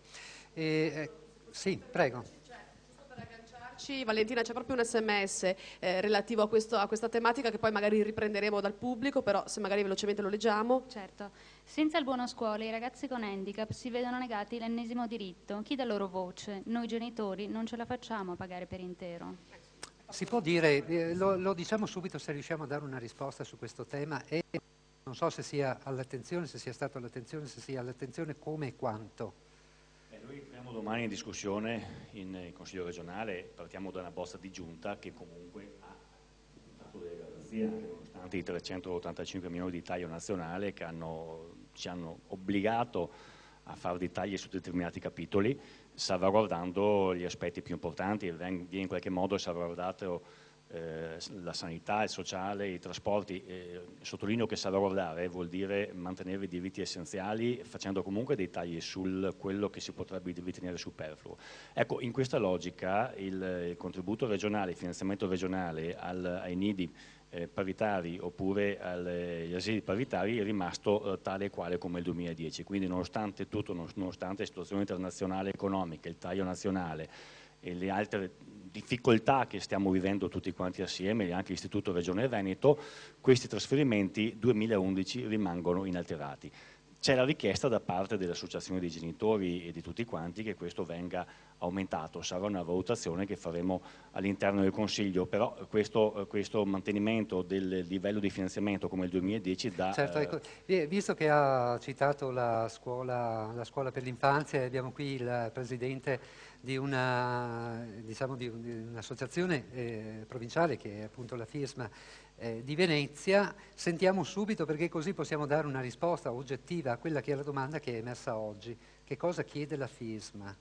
Sì, prego. Valentina, c'è proprio un sms relativo a questa tematica che poi magari riprenderemo dal pubblico, però se magari velocemente lo leggiamo. Certo. Senza il buono scuola i ragazzi con handicap si vedono negati l'ennesimo diritto. Chi dà loro voce? Noi genitori non ce la facciamo a pagare per intero. Si può dire, lo diciamo subito se riusciamo a dare una risposta su questo tema, e non so se sia all'attenzione, se sia stato all'attenzione, se sia all'attenzione, come e quanto. Noi entriamo domani in discussione in Consiglio regionale, partiamo da una bozza di giunta che comunque ha fatto delle garanzie, anche nonostante i 385 milioni di taglio nazionale che ci hanno obbligato a fare dei tagli su determinati capitoli, salvaguardando gli aspetti più importanti, viene in qualche modo salvaguardato la sanità, il sociale, i trasporti. Sottolineo che salvaguardare vuol dire mantenere i diritti essenziali facendo comunque dei tagli su quello che si potrebbe ritenere superfluo. Ecco, in questa logica il contributo regionale, il finanziamento regionale ai nidi paritari oppure agli asili paritari è rimasto tale e quale come il 2010, quindi nonostante tutto, nonostante la situazione internazionale economica, il taglio nazionale e le altre difficoltà che stiamo vivendo tutti quanti assieme, anche l'Istituto Regione Veneto, questi trasferimenti 2011 rimangono inalterati. C'è la richiesta da parte delle associazioni dei genitori e di tutti quanti che questo venga aumentato, sarà una valutazione che faremo all'interno del Consiglio, però questo mantenimento del livello di finanziamento come il 2010 dà... Certo, ecco, visto che ha citato la scuola per l'infanzia, abbiamo qui il presidente di un'associazione provinciale che è appunto la FISMA di Venezia. Sentiamo subito, perché così possiamo dare una risposta oggettiva a quella che è la domanda che è emersa oggi. Che cosa chiede la FISMA?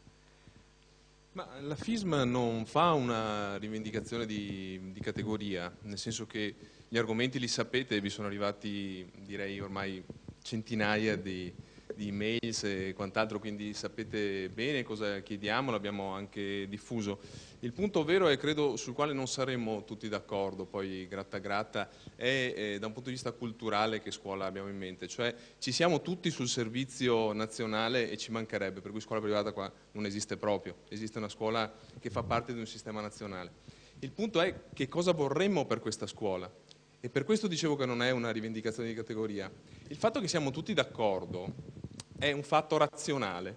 Ma la FISMA non fa una rivendicazione di categoria, nel senso che gli argomenti li sapete, vi sono arrivati direi ormai centinaia di emails e quant'altro, quindi sapete bene cosa chiediamo, l'abbiamo anche diffuso. Il punto vero e credo sul quale non saremmo tutti d'accordo, poi gratta gratta, è da un punto di vista culturale che scuola abbiamo in mente, cioè ci siamo tutti sul servizio nazionale e ci mancherebbe, per cui scuola privata qua non esiste proprio, esiste una scuola che fa parte di un sistema nazionale. Il punto è che cosa vorremmo per questa scuola. E per questo dicevo che non è una rivendicazione di categoria. Il fatto che siamo tutti d'accordo è un fatto razionale,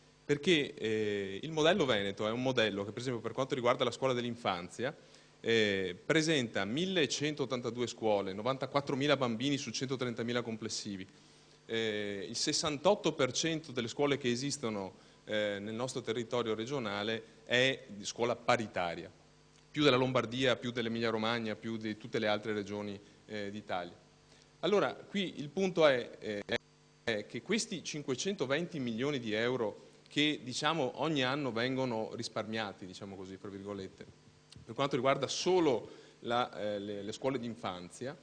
perché il modello Veneto è un modello che, per esempio, per quanto riguarda la scuola dell'infanzia, presenta 1182 scuole, 94.000 bambini su 130.000 complessivi. Il 68% delle scuole che esistono nel nostro territorio regionale è di scuola paritaria, più della Lombardia, più dell'Emilia Romagna, più di tutte le altre regioni d'Italia. Allora, qui il punto è che questi 520 milioni di euro che diciamo ogni anno vengono risparmiati, diciamo così, fra virgolette, per quanto riguarda solo le scuole d'infanzia,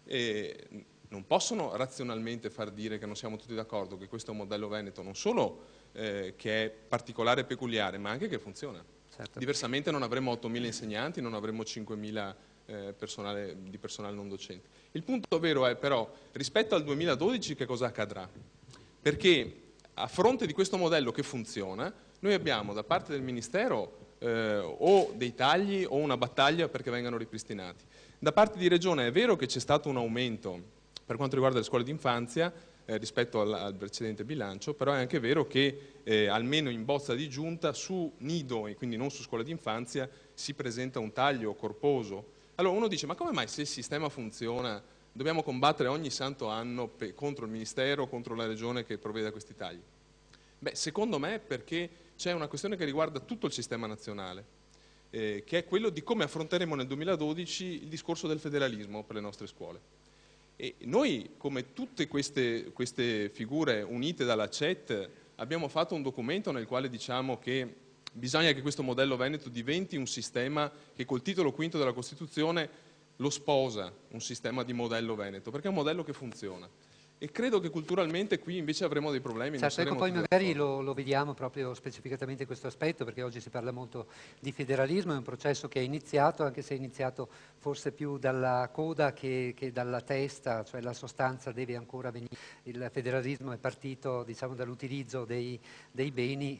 non possono razionalmente far dire che non siamo tutti d'accordo che questo è un modello Veneto non solo che è particolare e peculiare, ma anche che funziona. Certo. Diversamente non avremmo 8.000 insegnanti, non avremmo 5.000 di personale non docente. Il punto vero è però, rispetto al 2012 che cosa accadrà? Perché a fronte di questo modello che funziona, noi abbiamo da parte del Ministero o dei tagli o una battaglia perché vengano ripristinati. Da parte di Regione è vero che c'è stato un aumento per quanto riguarda le scuole d'infanzia, rispetto al precedente bilancio, però è anche vero che almeno in bozza di giunta su nido, e quindi non su scuola d'infanzia, si presenta un taglio corposo. Allora uno dice, ma come mai se il sistema funziona dobbiamo combattere ogni santo anno contro il Ministero, contro la Regione che provvede a questi tagli? Beh, secondo me perché c'è una questione che riguarda tutto il sistema nazionale, che è quello di come affronteremo nel 2012 il discorso del federalismo per le nostre scuole. E noi, come tutte queste figure unite dalla CET, abbiamo fatto un documento nel quale diciamo che bisogna che questo modello veneto diventi un sistema che col titolo quinto della Costituzione lo sposa, un sistema di modello veneto, perché è un modello che funziona. E credo che culturalmente qui invece avremo dei problemi. Certo, ecco, poi magari lo vediamo proprio specificatamente questo aspetto, perché oggi si parla molto di federalismo, è un processo che è iniziato, anche se è iniziato forse più dalla coda che dalla testa, cioè la sostanza deve ancora venire. Il federalismo è partito, diciamo, dall'utilizzo dei beni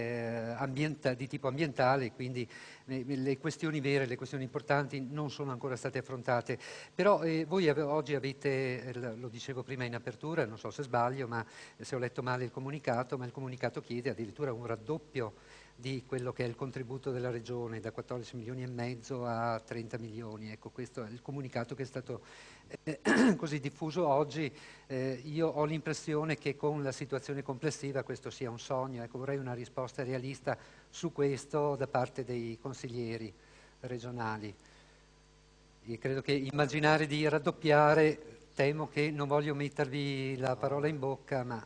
di tipo ambientale, quindi le questioni vere, le questioni importanti non sono ancora state affrontate. Però voi oggi avete, lo dicevo prima in apertura, non so se sbaglio, ma se ho letto male il comunicato, ma il comunicato chiede addirittura un raddoppio di quello che è il contributo della Regione, da 14 milioni e mezzo a 30 milioni. Ecco, questo è il comunicato che è stato così diffuso oggi. Io ho l'impressione che con la situazione complessiva questo sia un sogno. Ecco, vorrei una risposta realista su questo da parte dei consiglieri regionali. Io credo che immaginare di raddoppiare, temo che non voglio mettervi la parola in bocca, ma...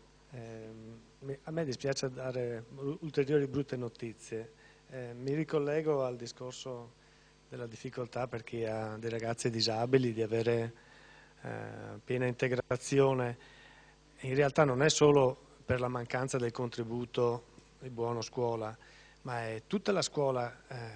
A me dispiace dare ulteriori brutte notizie. Mi ricollego al discorso della difficoltà per chi ha dei ragazzi disabili di avere piena integrazione. In realtà non è solo per la mancanza del contributo di buono scuola, ma è tutta la scuola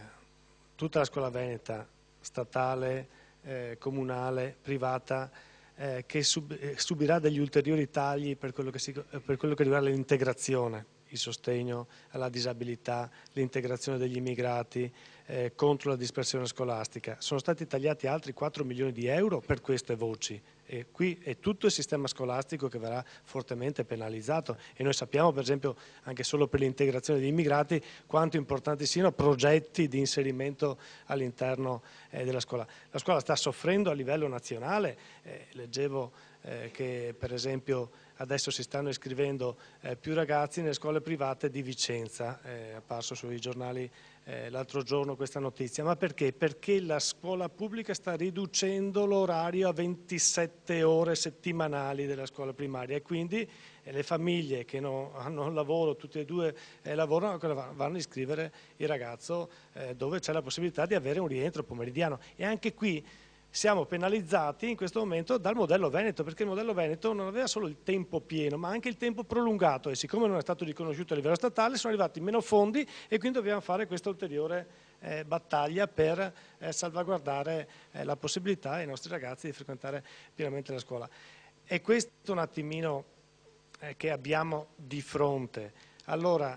veneta, statale, comunale, privata, che subirà degli ulteriori tagli per quello che riguarda l'integrazione, il sostegno alla disabilità, l'integrazione degli immigrati, contro la dispersione scolastica. Sono stati tagliati altri 4 milioni di euro per queste voci e qui è tutto il sistema scolastico che verrà fortemente penalizzato e noi sappiamo per esempio anche solo per l'integrazione degli immigrati quanto importanti siano progetti di inserimento all'interno della scuola. La scuola sta soffrendo a livello nazionale, leggevo che per esempio adesso si stanno iscrivendo più ragazzi nelle scuole private di Vicenza, è apparso sui giornali l'altro giorno questa notizia, ma perché? Perché la scuola pubblica sta riducendo l'orario a 27 ore settimanali della scuola primaria e quindi le famiglie che non hanno lavoro, tutte e due lavorano, vanno a iscrivere il ragazzo dove c'è la possibilità di avere un rientro pomeridiano e anche qui siamo penalizzati in questo momento dal modello veneto, perché il modello veneto non aveva solo il tempo pieno, ma anche il tempo prolungato e siccome non è stato riconosciuto a livello statale sono arrivati meno fondi e quindi dobbiamo fare questa ulteriore battaglia per salvaguardare la possibilità ai nostri ragazzi di frequentare pienamente la scuola. E questo un attimino che abbiamo di fronte. Allora,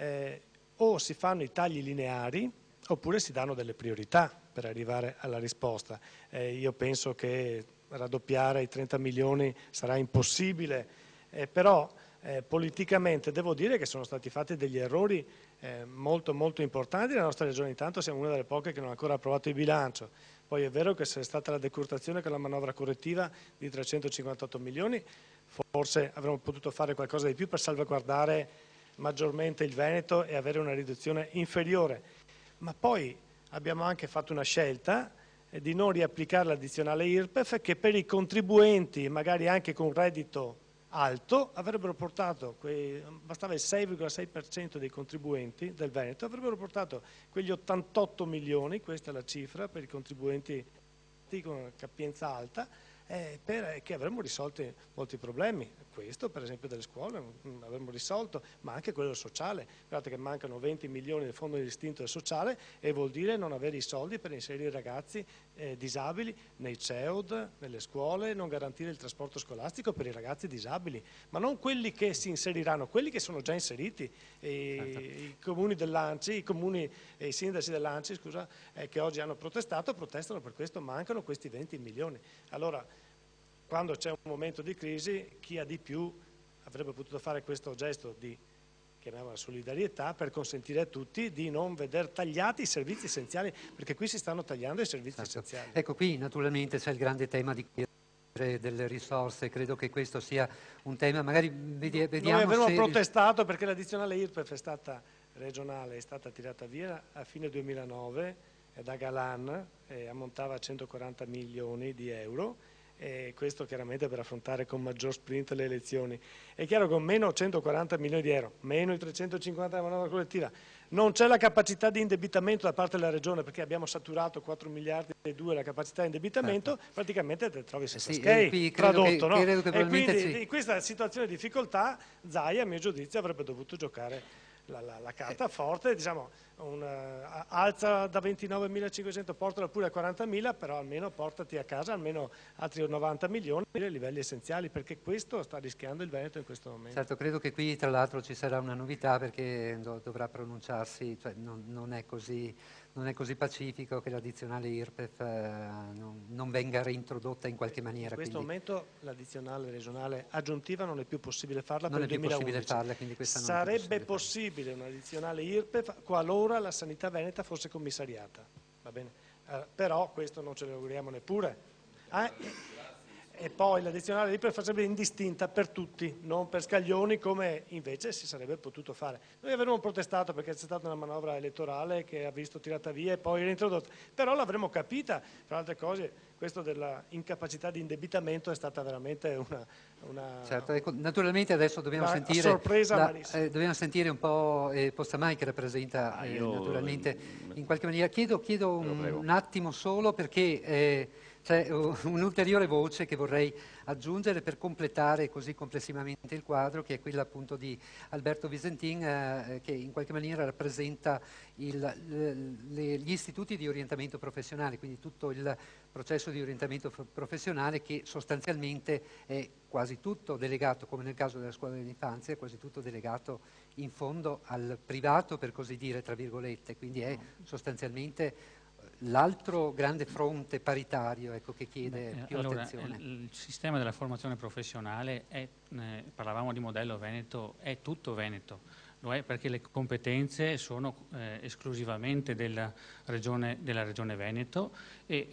o si fanno i tagli lineari oppure si danno delle priorità per arrivare alla risposta. Io penso che raddoppiare i 30 milioni sarà impossibile, però politicamente devo dire che sono stati fatti degli errori molto molto importanti. La nostra regione intanto siamo una delle poche che non ha ancora approvato il bilancio. Poi è vero che c'è stata la decurtazione con la manovra correttiva di 358 milioni, forse avremmo potuto fare qualcosa di più per salvaguardare maggiormente il Veneto e avere una riduzione inferiore. Ma poi abbiamo anche fatto una scelta di non riapplicare l'addizionale IRPEF che per i contribuenti, magari anche con reddito alto, avrebbero portato, bastava il 6,6% dei contribuenti del Veneto, avrebbero portato quegli 88 milioni, questa è la cifra, per i contribuenti con capienza alta, che avremmo risolto molti problemi. Questo per esempio delle scuole avremmo risolto, ma anche quello sociale. Guardate che mancano 20 milioni del fondo di distinto del sociale e vuol dire non avere i soldi per inserire i ragazzi disabili nei CEOD, nelle scuole, non garantire il trasporto scolastico per i ragazzi disabili, ma non quelli che si inseriranno, quelli che sono già inseriti. I comuni dell'ANCI, i sindaci dell'ANCI, che oggi hanno protestano per questo, mancano questi 20 milioni. Allora, quando c'è un momento di crisi, chi ha di più avrebbe potuto fare questo gesto di, chiamiamola solidarietà, per consentire a tutti di non veder tagliati i servizi essenziali, perché qui si stanno tagliando i servizi essenziali. Ecco, qui naturalmente c'è il grande tema di delle risorse, credo che questo sia un tema, magari vediamo. Noi abbiamo protestato perché l'addizionale IRPEF è stata regionale, è stata tirata via a fine 2009 da Galan, ammontava a 140 milioni di euro, e questo chiaramente per affrontare con maggior sprint le elezioni. È chiaro che con meno 140 milioni di euro, meno i 350 della manovra collettiva, non c'è la capacità di indebitamento da parte della Regione, perché abbiamo saturato 4 miliardi e 2 la capacità di indebitamento, praticamente te trovi senza skate, tradotto, no? E quindi in questa situazione di difficoltà Zaia, a mio giudizio, avrebbe dovuto giocare la carta forte, diciamo, alza da 29.500, portala pure a 40.000, però almeno portati a casa almeno altri 90 milioni ai livelli essenziali, perché questo sta rischiando il Veneto in questo momento. Certo, credo che qui tra l'altro ci sarà una novità, perché dovrà pronunciarsi, cioè non è così pacifico che l'addizionale IRPEF non venga reintrodotta in qualche maniera. In questo momento l'addizionale regionale aggiuntiva non è più possibile farla per il 2011. Sarebbe possibile un'addizionale IRPEF qualora la sanità veneta fosse commissariata, va bene? Però questo non ce lo auguriamo neppure. E poi l'addizionale IRPEF sarebbe indistinta per tutti, non per scaglioni come invece si sarebbe potuto fare. Noi avremmo protestato perché c'è stata una manovra elettorale che ha visto tirata via e poi reintrodotta, però l'avremmo capita. Tra altre cose, questo della incapacità di indebitamento è stata veramente una certo, ecco, naturalmente adesso dobbiamo sentire sorpresa dobbiamo sentire un po' Postamai, che rappresenta naturalmente in qualche maniera. Chiedo un attimo solo, perché c'è un'ulteriore voce che vorrei aggiungere per completare così complessivamente il quadro, che è quella appunto di Alberto Visentin, che in qualche maniera rappresenta gli istituti di orientamento professionale, quindi tutto il processo di orientamento professionale, che sostanzialmente è quasi tutto delegato, come nel caso della scuola dell'infanzia, è quasi tutto delegato in fondo al privato, per così dire, tra virgolette, quindi è sostanzialmente l'altro grande fronte paritario, ecco, che chiede più attenzione. Il sistema della formazione professionale parlavamo di modello Veneto, è tutto Veneto, lo è perché le competenze sono esclusivamente della Regione Veneto, e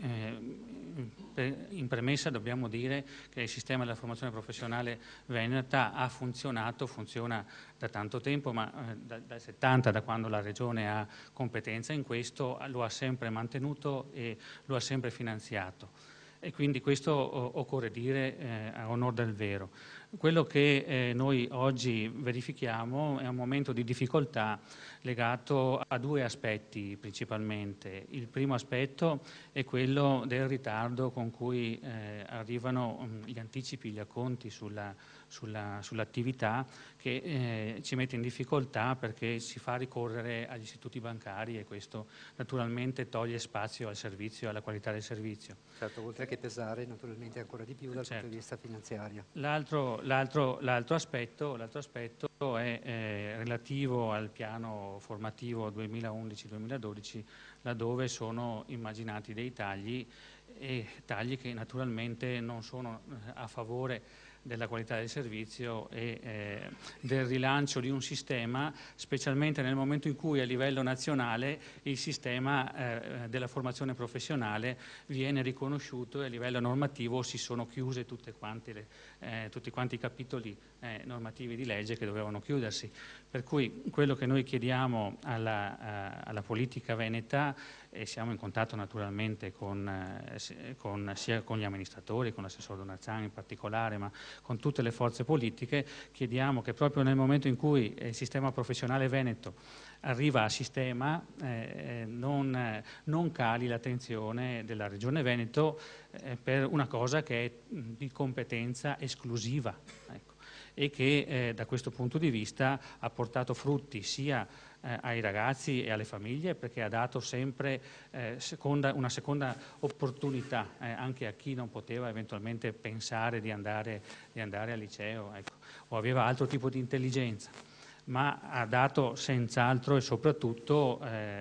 in premessa dobbiamo dire che il sistema della formazione professionale veneta funziona da tanto tempo, ma dal 70, da quando la Regione ha competenza in questo, lo ha sempre mantenuto e lo ha sempre finanziato. E quindi questo occorre dire a onor del vero. Quello che noi oggi verifichiamo è un momento di difficoltà legato a due aspetti principalmente. Il primo aspetto è quello del ritardo con cui arrivano gli anticipi, gli acconti sull'attività, che ci mette in difficoltà perché si fa ricorrere agli istituti bancari, e questo naturalmente toglie spazio al servizio e alla qualità del servizio. Certo, oltre che pesare naturalmente ancora di più dal punto di vista finanziario. L'altro aspetto è relativo al piano formativo 2011-2012, laddove sono immaginati dei tagli che naturalmente non sono a favore della qualità del servizio e del rilancio di un sistema, specialmente nel momento in cui a livello nazionale il sistema della formazione professionale viene riconosciuto e a livello normativo si sono chiuse tutti quanti i capitoli normativi di legge che dovevano chiudersi. Per cui quello che noi chiediamo alla politica veneta, e siamo in contatto naturalmente sia con gli amministratori, con l'assessore Donazzani in particolare, ma con tutte le forze politiche, chiediamo che proprio nel momento in cui il sistema professionale veneto arriva a sistema non cali l'attenzione della Regione Veneto per una cosa che è di competenza esclusiva, ecco, e che da questo punto di vista ha portato frutti sia ai ragazzi e alle famiglie, perché ha dato sempre una seconda opportunità anche a chi non poteva eventualmente pensare di andare al liceo, ecco, o aveva altro tipo di intelligenza, ma ha dato senz'altro e soprattutto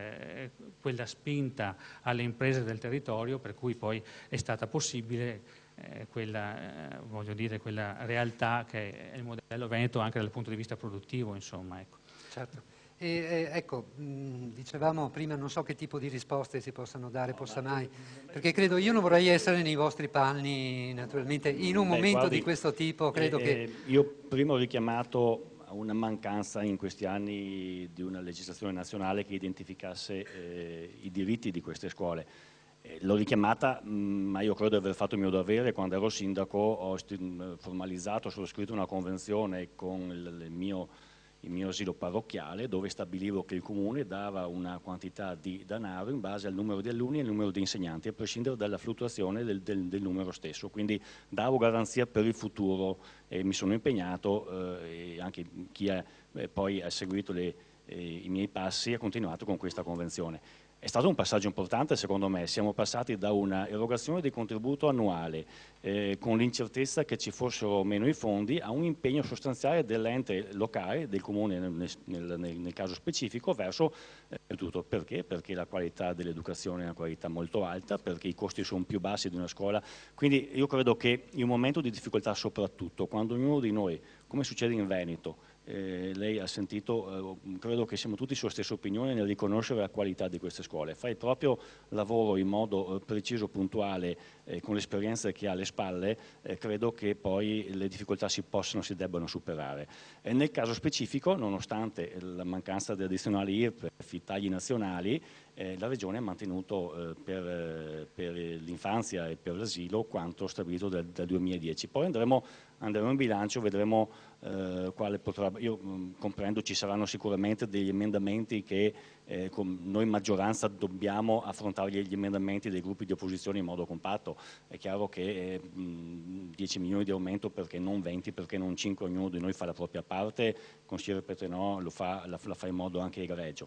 quella spinta alle imprese del territorio, per cui poi è stata possibile voglio dire, quella realtà che è il modello veneto anche dal punto di vista produttivo, insomma. Ecco. Certo. Dicevamo prima, non so che tipo di risposte si possano dare, perché credo, io non vorrei essere nei vostri panni, naturalmente, in un momento di questo tipo, credo che... Io prima ho richiamato a una mancanza in questi anni di una legislazione nazionale che identificasse i diritti di queste scuole. L'ho richiamata, ma io credo di aver fatto il mio dovere. Quando ero sindaco ho formalizzato, sottoscritto una convenzione con il mio asilo parrocchiale, dove stabilivo che il comune dava una quantità di denaro in base al numero di alunni e al numero di insegnanti, a prescindere dalla fluttuazione del numero stesso. Quindi davo garanzia per il futuro e mi sono impegnato, e anche chi poi ha seguito i miei passi ha continuato con questa convenzione. È stato un passaggio importante secondo me, siamo passati da una erogazione di contributo annuale con l'incertezza che ci fossero meno i fondi a un impegno sostanziale dell'ente locale, del comune nel caso specifico, verso tutto. Perché? Perché la qualità dell'educazione è una qualità molto alta, perché i costi sono più bassi di una scuola, quindi io credo che in un momento di difficoltà, soprattutto quando ognuno di noi, come succede in Veneto, lei ha sentito, credo che siamo tutti sulla stessa opinione nel riconoscere la qualità di queste scuole. Fa il proprio lavoro in modo preciso, puntuale, con l'esperienza che ha alle spalle, credo che poi le difficoltà si debbano superare. Nel caso specifico, nonostante la mancanza di addizionali IRPEF, i tagli nazionali, la Regione ha mantenuto per l'infanzia e per l'asilo quanto stabilito dal 2010. Poi andremo in bilancio, vedremo quale potrà... Io comprendo ci saranno sicuramente degli emendamenti che noi maggioranza dobbiamo affrontare gli emendamenti dei gruppi di opposizione in modo compatto. È chiaro che 10 milioni di aumento, perché non 20, perché non 5, ognuno di noi fa la propria parte, consigliere Petrinò la fa in modo anche egregio.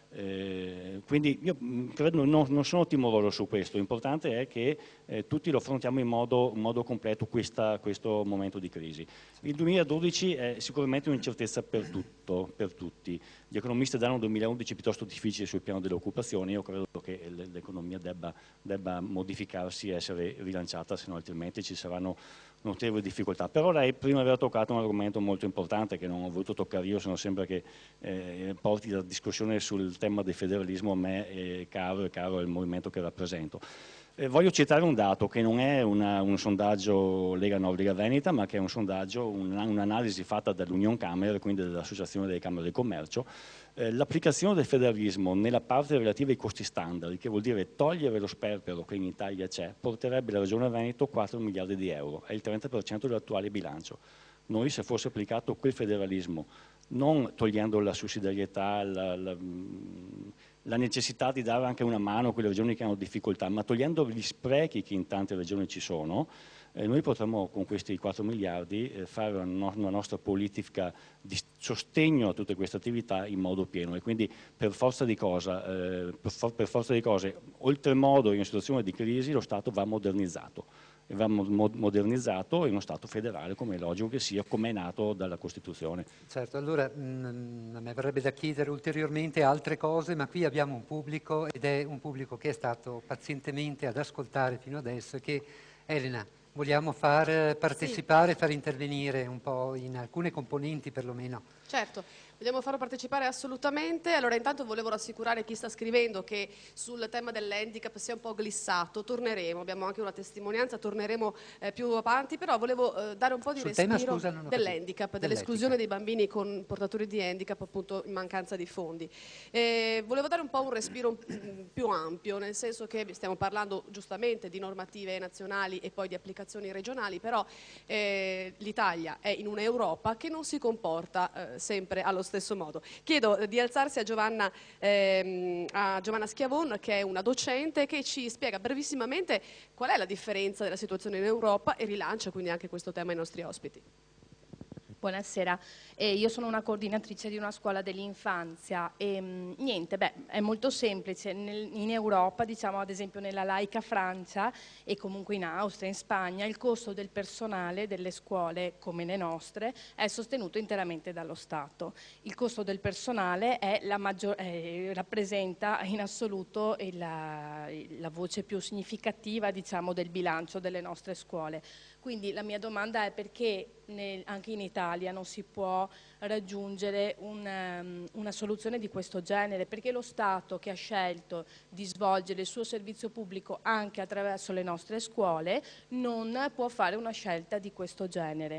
Quindi io credo, non sono timoroso su questo, l'importante è che tutti lo affrontiamo in modo completo questo momento di crisi. Il 2012 è sicuramente un'incertezza per tutti. Gli economisti danno un 2011 piuttosto difficile sul piano dell'occupazione, io credo che l'economia debba modificarsi e essere rilanciata, se no altrimenti ci saranno notevoli difficoltà. Però lei prima aveva toccato un argomento molto importante che non ho voluto toccare io, se no sembra che porti la discussione sul tema del federalismo a me è caro il movimento che rappresento. Voglio citare un dato che non è un sondaggio Lega Nord Lega Veneta, ma che è un sondaggio, un'analisi fatta dall'Union Camere, quindi dall'Associazione delle Camere di Commercio. L'applicazione del federalismo nella parte relativa ai costi standard, che vuol dire togliere lo sperpero che in Italia c'è, porterebbe la Regione Veneto 4 miliardi di euro, è il 30% dell'attuale bilancio. Noi, se fosse applicato quel federalismo, non togliendo la sussidiarietà, la necessità di dare anche una mano a quelle regioni che hanno difficoltà, ma togliendo gli sprechi che in tante regioni ci sono, noi potremmo con questi 4 miliardi fare una nostra politica di sostegno a tutte queste attività in modo pieno, e quindi per forza di cose, oltremodo in una situazione di crisi lo Stato va modernizzato. E va modernizzato in uno Stato federale, come è logico che sia, come è nato dalla Costituzione. Certo, allora a me verrebbe da chiedere ulteriormente altre cose, ma qui abbiamo un pubblico, ed è un pubblico che è stato pazientemente ad ascoltare fino adesso, che Elena vogliamo far partecipare, sì, far intervenire un po' in alcune componenti perlomeno. Certo, vogliamo farlo partecipare assolutamente. Allora intanto volevo rassicurare chi sta scrivendo che sul tema dell'handicap sia un po' glissato, torneremo, abbiamo anche una testimonianza, torneremo più avanti, però volevo dare un po' di respiro dell'handicap, dell'esclusione dei bambini con portatori di handicap, appunto in mancanza di fondi. Volevo dare un po' un respiro più ampio, nel senso che stiamo parlando giustamente di normative nazionali e poi di applicazioni regionali, però l'Italia è in un'Europa che non si comporta sempre allo stesso modo. Chiedo di alzarsi a Giovanna Schiavon, che è una docente, che ci spiega brevissimamente qual è la differenza della situazione in Europa e rilancia quindi anche questo tema ai nostri ospiti. Buonasera, io sono una coordinatrice di una scuola dell'infanzia e niente, è molto semplice. In Europa, diciamo ad esempio nella laica Francia e comunque in Austria, in Spagna, il costo del personale delle scuole come le nostre è sostenuto interamente dallo Stato. Il costo del personale è rappresenta in assoluto la voce più significativa, diciamo, del bilancio delle nostre scuole. Quindi la mia domanda è perché anche in Italia non si può raggiungere una soluzione di questo genere, perché lo Stato che ha scelto di svolgere il suo servizio pubblico anche attraverso le nostre scuole non può fare una scelta di questo genere.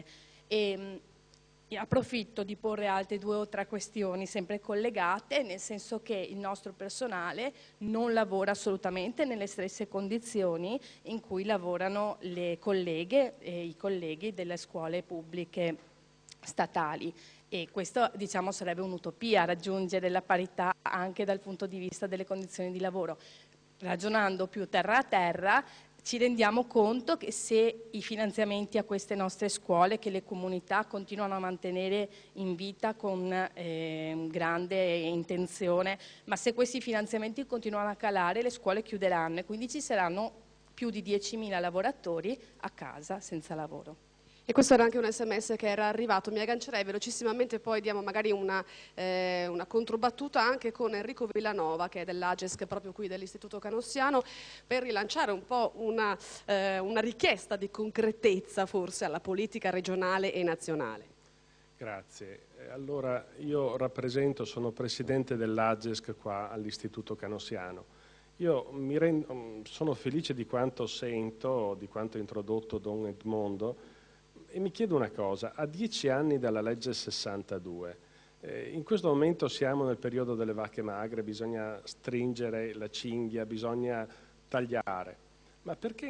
Approfitto di porre altre 2 o 3 questioni sempre collegate, nel senso che il nostro personale non lavora assolutamente nelle stesse condizioni in cui lavorano le colleghe e i colleghi delle scuole pubbliche statali, e questo, diciamo, sarebbe un'utopia, raggiungere la parità anche dal punto di vista delle condizioni di lavoro. Ragionando più terra a terra, ci rendiamo conto che se i finanziamenti a queste nostre scuole, che le comunità continuano a mantenere in vita con grande intenzione, ma se questi finanziamenti continuano a calare, le scuole chiuderanno e quindi ci saranno più di 10.000 lavoratori a casa senza lavoro. E questo era anche un SMS che era arrivato, mi aggancerei velocissimamente, poi diamo magari una controbattuta anche con Enrico Villanova, che è dell'AGESC proprio qui dell'Istituto Canossiano, per rilanciare un po' una richiesta di concretezza forse alla politica regionale e nazionale. Grazie. Allora io sono presidente dell'AGESC qua all'Istituto Canossiano. Io sono felice di quanto sento, di quanto ha introdotto Don Edmondo, e mi chiedo una cosa: a 10 anni dalla legge 62, in questo momento siamo nel periodo delle vacche magre, bisogna stringere la cinghia, bisogna tagliare, ma perché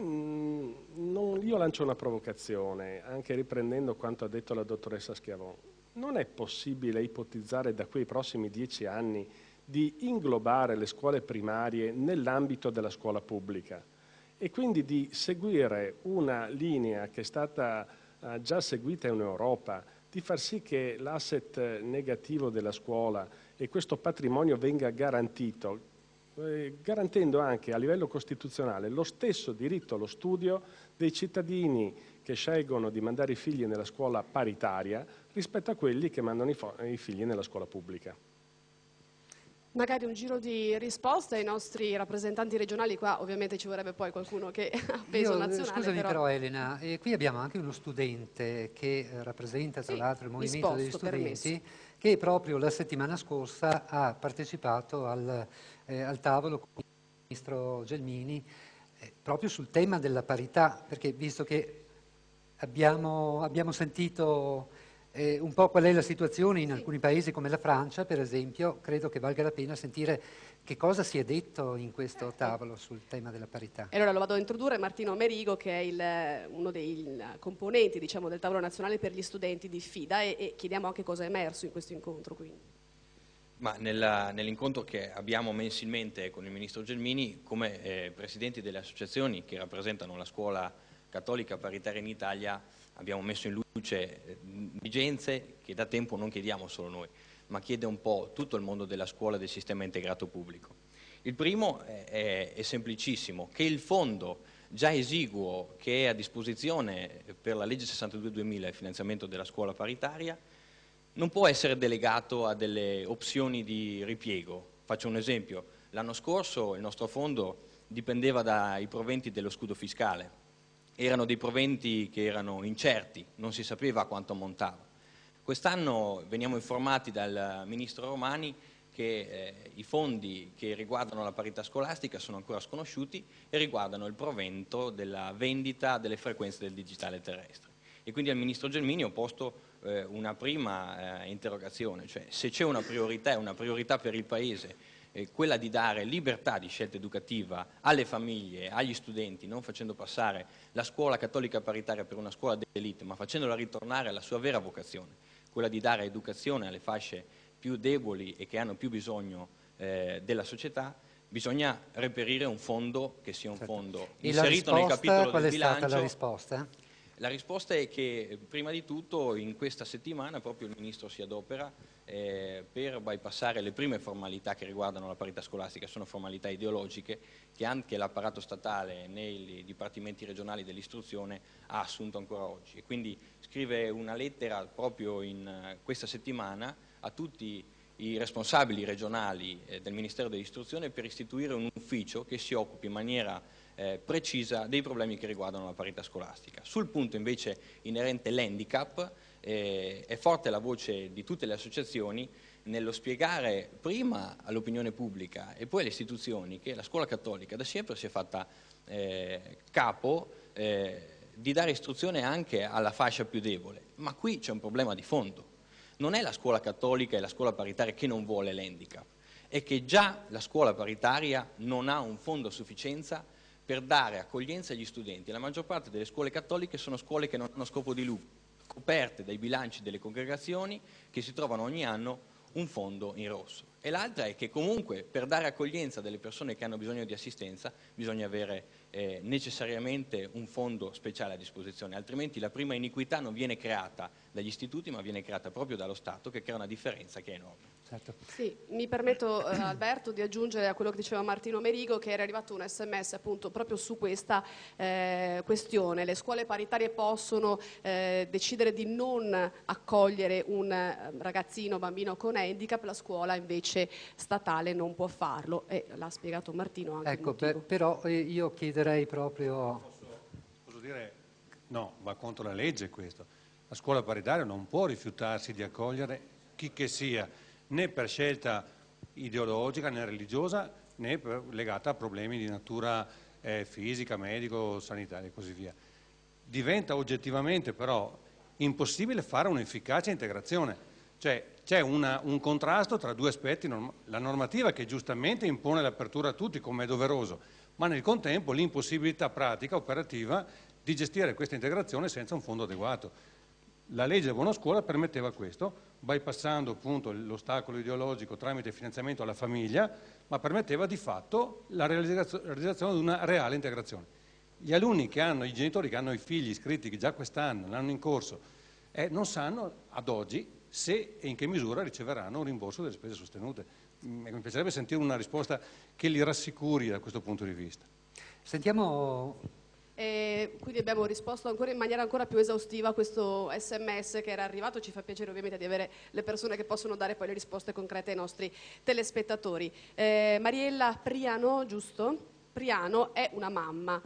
io lancio una provocazione, anche riprendendo quanto ha detto la dottoressa Schiavon: non è possibile ipotizzare da quei prossimi 10 anni di inglobare le scuole primarie nell'ambito della scuola pubblica e quindi di seguire una linea che è stata già seguita in Europa, di far sì che l'asset negativo della scuola e questo patrimonio venga garantito, garantendo anche a livello costituzionale lo stesso diritto allo studio dei cittadini che scelgono di mandare i figli nella scuola paritaria rispetto a quelli che mandano i figli nella scuola pubblica. Magari un giro di risposte ai nostri rappresentanti regionali, qua ovviamente ci vorrebbe poi qualcuno che ha peso nazionale. Scusami però Elena, qui abbiamo anche uno studente che rappresenta tra l'altro il movimento degli studenti, che proprio la settimana scorsa ha partecipato al tavolo con il ministro Gelmini proprio sul tema della parità, perché visto che abbiamo sentito un po' qual è la situazione in alcuni paesi come la Francia, per esempio, credo che valga la pena sentire che cosa si è detto in questo tavolo sul tema della parità. E allora lo vado a introdurre Martino Merigo, che è uno dei componenti, diciamo, del tavolo nazionale per gli studenti di FIDA, e chiediamo anche cosa è emerso in questo incontro. Quindi. Ma nell'incontro che abbiamo mensilmente con il ministro Gelmini, come presidenti delle associazioni che rappresentano la scuola cattolica paritaria in Italia, abbiamo messo in luce esigenze che da tempo non chiediamo solo noi, ma chiede un po' tutto il mondo della scuola e del sistema integrato pubblico. Il primo è semplicissimo, che il fondo già esiguo che è a disposizione per la legge 62/2000, il finanziamento della scuola paritaria, non può essere delegato a delle opzioni di ripiego. Faccio un esempio: l'anno scorso il nostro fondo dipendeva dai proventi dello scudo fiscale. Erano dei proventi che erano incerti, non si sapeva quanto ammontava. Quest'anno veniamo informati dal ministro Romani che i fondi che riguardano la parità scolastica sono ancora sconosciuti e riguardano il provento della vendita delle frequenze del digitale terrestre. E quindi al ministro Gelmini ho posto una prima interrogazione, cioè se c'è una priorità, è una priorità per il Paese, quella di dare libertà di scelta educativa alle famiglie, agli studenti, non facendo passare la scuola cattolica paritaria per una scuola d'élite, ma facendola ritornare alla sua vera vocazione, quella di dare educazione alle fasce più deboli e che hanno più bisogno della società. Bisogna reperire un fondo che sia un fondo inserito nel capitolo del bilancio. Qual è stata la risposta? La risposta è che prima di tutto in questa settimana proprio il Ministro si adopera per bypassare le prime formalità che riguardano la parità scolastica, sono formalità ideologiche che anche l'apparato statale nei dipartimenti regionali dell'istruzione ha assunto ancora oggi. E quindi scrive una lettera proprio in questa settimana a tutti i responsabili regionali del Ministero dell'Istruzione per istituire un ufficio che si occupi in maniera precisa dei problemi che riguardano la parità scolastica. Sul punto invece inerente l'handicap è forte la voce di tutte le associazioni nello spiegare prima all'opinione pubblica e poi alle istituzioni che la scuola cattolica da sempre si è fatta capo di dare istruzione anche alla fascia più debole, ma qui c'è un problema di fondo. Non è la scuola cattolica e la scuola paritaria che non vuole l'handicap, è che già la scuola paritaria non ha un fondo a sufficienza per dare accoglienza agli studenti. La maggior parte delle scuole cattoliche sono scuole che non hanno scopo di lucro, coperte dai bilanci delle congregazioni che si trovano ogni anno un fondo in rosso. E l'altra è che comunque per dare accoglienza delle persone che hanno bisogno di assistenza bisogna avere necessariamente un fondo speciale a disposizione, altrimenti la prima iniquità non viene creata dagli istituti ma viene creata proprio dallo Stato, che crea una differenza che è enorme. Certo. Sì, mi permetto Alberto di aggiungere a quello che diceva Martino Merigo che era arrivato un SMS appunto proprio su questa questione. Le scuole paritarie possono decidere di non accogliere un ragazzino, bambino con handicap, la scuola invece statale non può farlo e l'ha spiegato Martino anche. Ecco, però io chiederei proprio... Posso dire, no, va contro la legge questo. La scuola paritaria non può rifiutarsi di accogliere chi che sia, né per scelta ideologica né religiosa né legata a problemi di natura fisica, medico, sanitaria e così via. Diventa oggettivamente però impossibile fare un'efficace integrazione, cioè c'è un contrasto tra due aspetti, la normativa che giustamente impone l'apertura a tutti come è doveroso, ma nel contempo l'impossibilità pratica, operativa di gestire questa integrazione senza un fondo adeguato. La legge del buona scuola permetteva questo, bypassando appunto l'ostacolo ideologico tramite finanziamento alla famiglia, ma permetteva di fatto la realizzazione di una reale integrazione. Gli alunni che hanno, i genitori che hanno i figli iscritti che già quest'anno, l'anno in corso, non sanno ad oggi se e in che misura riceveranno un rimborso delle spese sostenute. Mi piacerebbe sentire una risposta che li rassicuri da questo punto di vista. Sentiamo... quindi abbiamo risposto ancora in maniera ancora più esaustiva a questo SMS che era arrivato. Ci fa piacere ovviamente di avere le persone che possono dare poi le risposte concrete ai nostri telespettatori. Mariella Priano, giusto? Priano è una mamma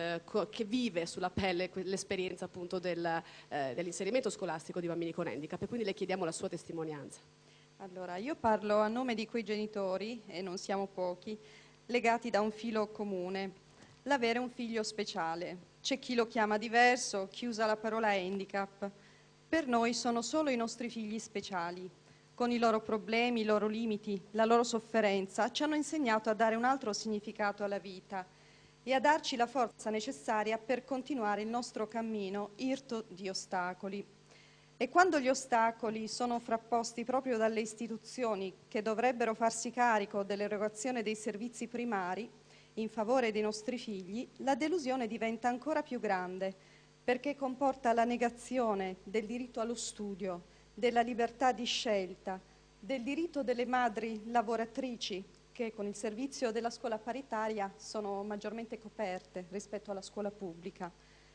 che vive sulla pelle l'esperienza appunto dell'inserimento scolastico di bambini con handicap e quindi le chiediamo la sua testimonianza. Allora, io parlo a nome di quei genitori, e non siamo pochi, legati da un filo comune. L'avere un figlio speciale. C'è chi lo chiama diverso, chi usa la parola handicap. Per noi sono solo i nostri figli speciali. Con i loro problemi, i loro limiti, la loro sofferenza, ci hanno insegnato a dare un altro significato alla vita e a darci la forza necessaria per continuare il nostro cammino irto di ostacoli. E quando gli ostacoli sono frapposti proprio dalle istituzioni che dovrebbero farsi carico dell'erogazione dei servizi primari, in favore dei nostri figli, la delusione diventa ancora più grande perché comporta la negazione del diritto allo studio, della libertà di scelta, del diritto delle madri lavoratrici che con il servizio della scuola paritaria sono maggiormente coperte rispetto alla scuola pubblica,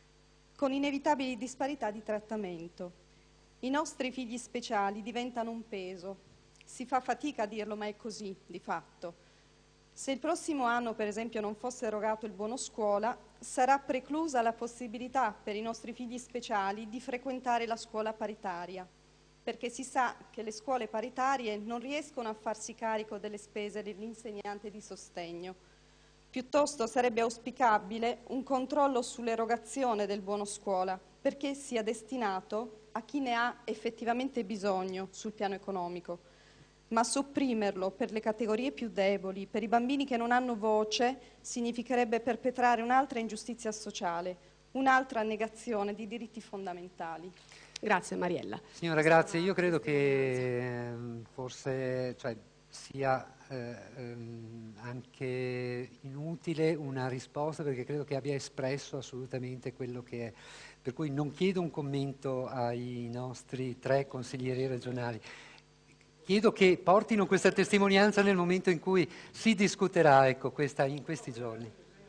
con inevitabili disparità di trattamento. I nostri figli speciali diventano un peso, si fa fatica a dirlo ma è così di fatto. Se il prossimo anno, per esempio, non fosse erogato il buono scuola, sarà preclusa la possibilità per i nostri figli speciali di frequentare la scuola paritaria, perché si sa che le scuole paritarie non riescono a farsi carico delle spese dell'insegnante di sostegno. Piuttosto sarebbe auspicabile un controllo sull'erogazione del buono scuola, perché sia destinato a chi ne ha effettivamente bisogno sul piano economico. Ma sopprimerlo per le categorie più deboli, per i bambini che non hanno voce, significherebbe perpetrare un'altra ingiustizia sociale, un'altra negazione di diritti fondamentali. Grazie Mariella. Signora, grazie. Io credo che forse sia anche inutile una risposta, perché credo che abbia espresso assolutamente quello che è. Per cui non chiedo un commento ai nostri 3 consiglieri regionali. Chiedo che portino questa testimonianza nel momento in cui si discuterà, ecco, in questi giorni.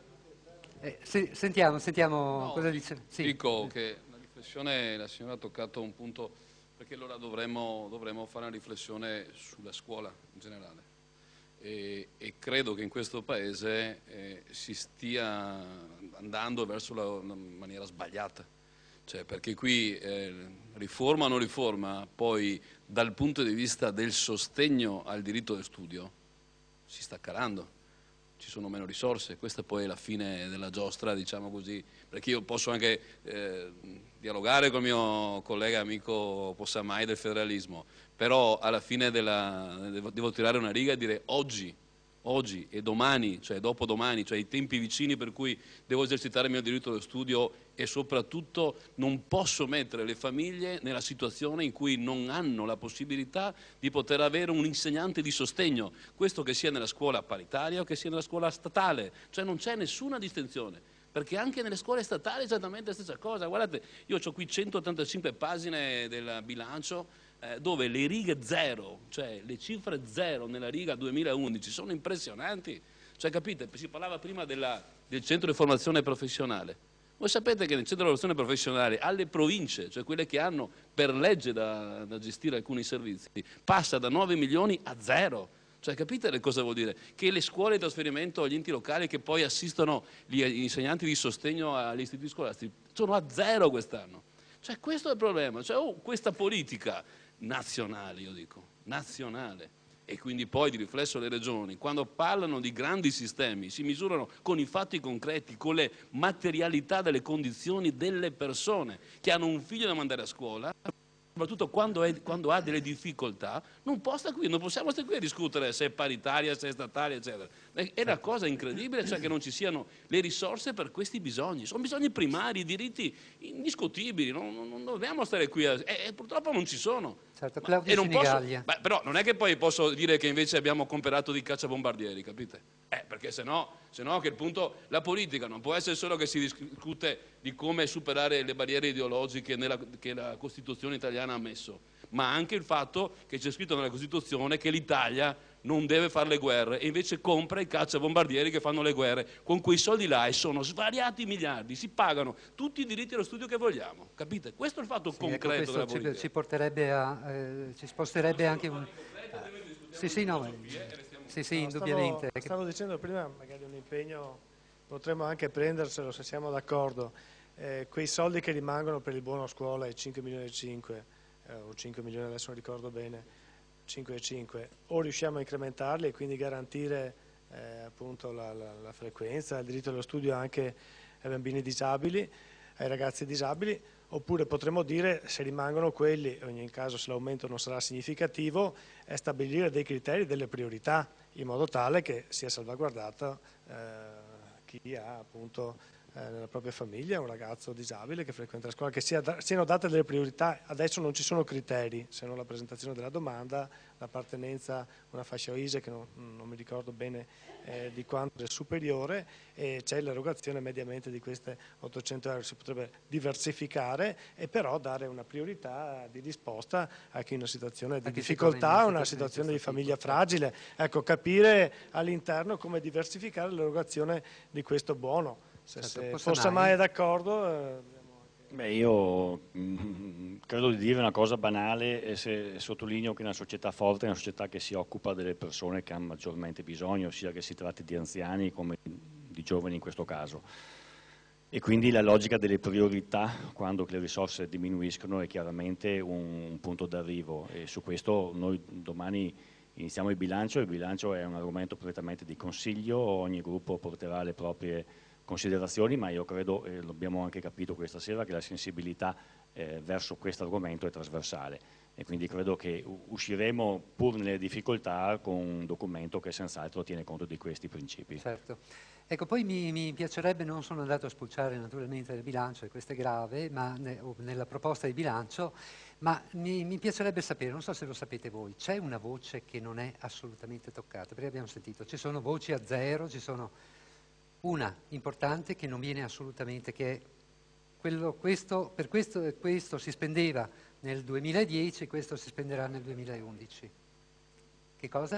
Sentiamo No, cosa dice. Sì. Dico che la riflessione, la signora ha toccato un punto, perché allora dovremmo fare una riflessione sulla scuola in generale. E credo che in questo Paese si stia andando verso la maniera sbagliata. Cioè, perché qui riforma o non riforma, poi dal punto di vista del sostegno al diritto allo studio si sta calando, ci sono meno risorse, questa poi è la fine della giostra, diciamo così, perché io posso anche dialogare con il mio collega amico Possamai del federalismo, però alla fine devo tirare una riga e dire oggi e domani, cioè dopodomani, cioè i tempi vicini per cui devo esercitare il mio diritto allo studio, e soprattutto non posso mettere le famiglie nella situazione in cui non hanno la possibilità di poter avere un insegnante di sostegno, questo che sia nella scuola paritaria o che sia nella scuola statale, cioè non c'è nessuna distinzione, perché anche nelle scuole statali è esattamente la stessa cosa. Guardate, io ho qui 185 pagine del bilancio dove le righe zero, cioè le cifre zero nella riga 2011 sono impressionanti. Cioè, capite, si parlava prima del centro di formazione professionale. Voi sapete che nel centro di formazione professionale alle province, cioè quelle che hanno per legge da gestire alcuni servizi, passa da 9 milioni a 0. Cioè, capite cosa vuol dire? Che le scuole di trasferimento agli enti locali che poi assistono gli insegnanti di sostegno agli istituti scolastici sono a 0 quest'anno. Cioè, questo è il problema. Cioè, questa politica nazionale, io dico, nazionale, e quindi poi di riflesso le regioni, quando parlano di grandi sistemi, si misurano con i fatti concreti, con le materialità delle condizioni delle persone che hanno un figlio da mandare a scuola, soprattutto quando ha delle difficoltà, non possiamo stare qui a discutere se è paritaria, se è statale, eccetera. È una cosa incredibile, cioè che non ci siano le risorse per questi bisogni. Sono bisogni primari, diritti indiscutibili, non dobbiamo stare qui purtroppo non ci sono. Certo, Claudio Sinigallia. Però non è che poi posso dire che invece abbiamo comprato di cacciabombardieri, capite? Perché se no a quel punto la politica non può essere solo che si discute di come superare le barriere ideologiche che la Costituzione italiana ha messo, ma anche il fatto che c'è scritto nella Costituzione che l'Italia non deve fare le guerre e invece compra i cacciabombardieri che fanno le guerre. Con quei soldi là, e sono svariati miliardi, si pagano tutti i diritti allo studio che vogliamo, capite? Questo è il fatto concreto della politica. Ci porterebbe ci sposterebbe anche un... Sì, indubbiamente. Stavo dicendo prima, magari un impegno potremmo anche prenderselo se siamo d'accordo. Quei soldi che rimangono per il buono scuola, i 5 milioni e 5, o 5 milioni adesso non ricordo bene, 5 e 5, o riusciamo a incrementarli e quindi garantire appunto la frequenza, il diritto allo studio anche ai bambini disabili, ai ragazzi disabili, oppure potremmo dire, se rimangono quelli, in ogni caso se l'aumento non sarà significativo, è stabilire dei criteri, delle priorità, in modo tale che sia salvaguardato chi ha appunto nella propria famiglia un ragazzo disabile che frequenta la scuola, che siano date delle priorità. Adesso non ci sono criteri, se non la presentazione della domanda, l'appartenenza a una fascia ISEE che non mi ricordo bene di quanto è superiore, e c'è l'erogazione mediamente di queste 800 euro. Si potrebbe diversificare e però dare una priorità di risposta a chi è in una situazione di difficoltà, una situazione di famiglia fragile. Ecco, capire all'interno come diversificare l'erogazione di questo buono. Se Possamai è d'accordo. Io credo di dire una cosa banale e sottolineo che una società forte è una società che si occupa delle persone che hanno maggiormente bisogno, sia che si tratti di anziani come di giovani in questo caso. E quindi la logica delle priorità quando le risorse diminuiscono è chiaramente un punto d'arrivo, e su questo noi domani iniziamo il bilancio è un argomento prettamente di consiglio, ogni gruppo porterà le proprie considerazioni, ma io credo, e l'abbiamo anche capito questa sera, che la sensibilità verso questo argomento è trasversale, e quindi credo che usciremo pur nelle difficoltà con un documento che senz'altro tiene conto di questi principi. Certo. Ecco, poi mi piacerebbe, non sono andato a spulciare naturalmente nel bilancio, e questo è grave, o nella proposta di bilancio, ma mi piacerebbe sapere, non so se lo sapete voi, c'è una voce che non è assolutamente toccata, perché abbiamo sentito, ci sono voci a zero, ci sono una importante che non viene assolutamente, che è questo si spendeva nel 2010, questo si spenderà nel 2011. Che cosa?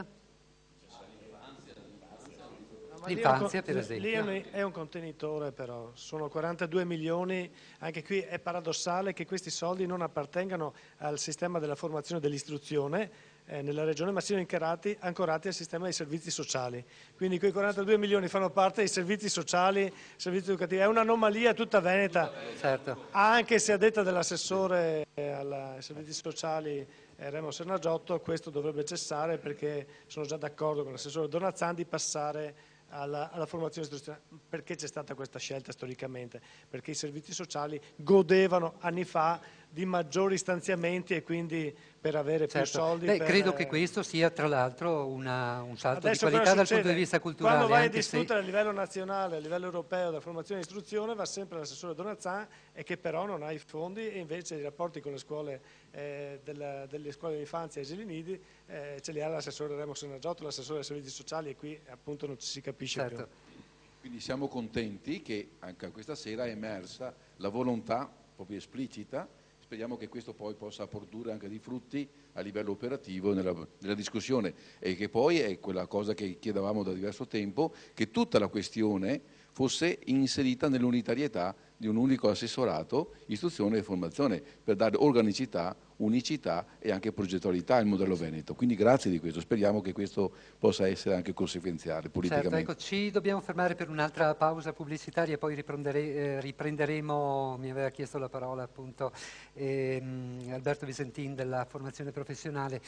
L'infanzia, per esempio. Lì è un contenitore, però sono 42 milioni, anche qui è paradossale che questi soldi non appartengano al sistema della formazione e dell'istruzione nella regione, ma siano ancorati al sistema dei servizi sociali. Quindi quei 42 milioni fanno parte dei servizi sociali, servizi educativi. È un'anomalia tutta veneta, certo. Anche se a detta dell'assessore ai servizi sociali Remo Sernagiotto, questo dovrebbe cessare, perché sono già d'accordo con l'assessore Donazzan di passare alla formazione istituzionale. Perché c'è stata questa scelta storicamente? Perché i servizi sociali godevano anni fa di maggiori stanziamenti e quindi per avere più soldi. Credo che questo sia tra l'altro un salto di qualità dal punto di vista culturale. Quando vai a discutere a livello nazionale, a livello europeo della formazione e istruzione, va sempre l'assessore Donazzan, e che però non ha i fondi, e invece i rapporti con le scuole delle scuole dell'infanzia e asili nidi ce li ha l'assessore Remo Sernagiotto, l'assessore dei servizi sociali, e qui appunto non ci si capisce più. Quindi siamo contenti che anche questa sera è emersa la volontà proprio esplicita. Speriamo che questo poi possa produrre anche dei frutti a livello operativo nella discussione, e che poi è quella cosa che chiedevamo da diverso tempo, che tutta la questione fosse inserita nell'unitarietà di un unico assessorato istruzione e formazione, per dare organicità, unicità e anche progettualità al modello veneto. Quindi grazie di questo, speriamo che questo possa essere anche conseguenziale politicamente. Certo, ecco, ci dobbiamo fermare per un'altra pausa pubblicitaria e poi riprenderemo, mi aveva chiesto la parola appunto Alberto Visentin della formazione professionale.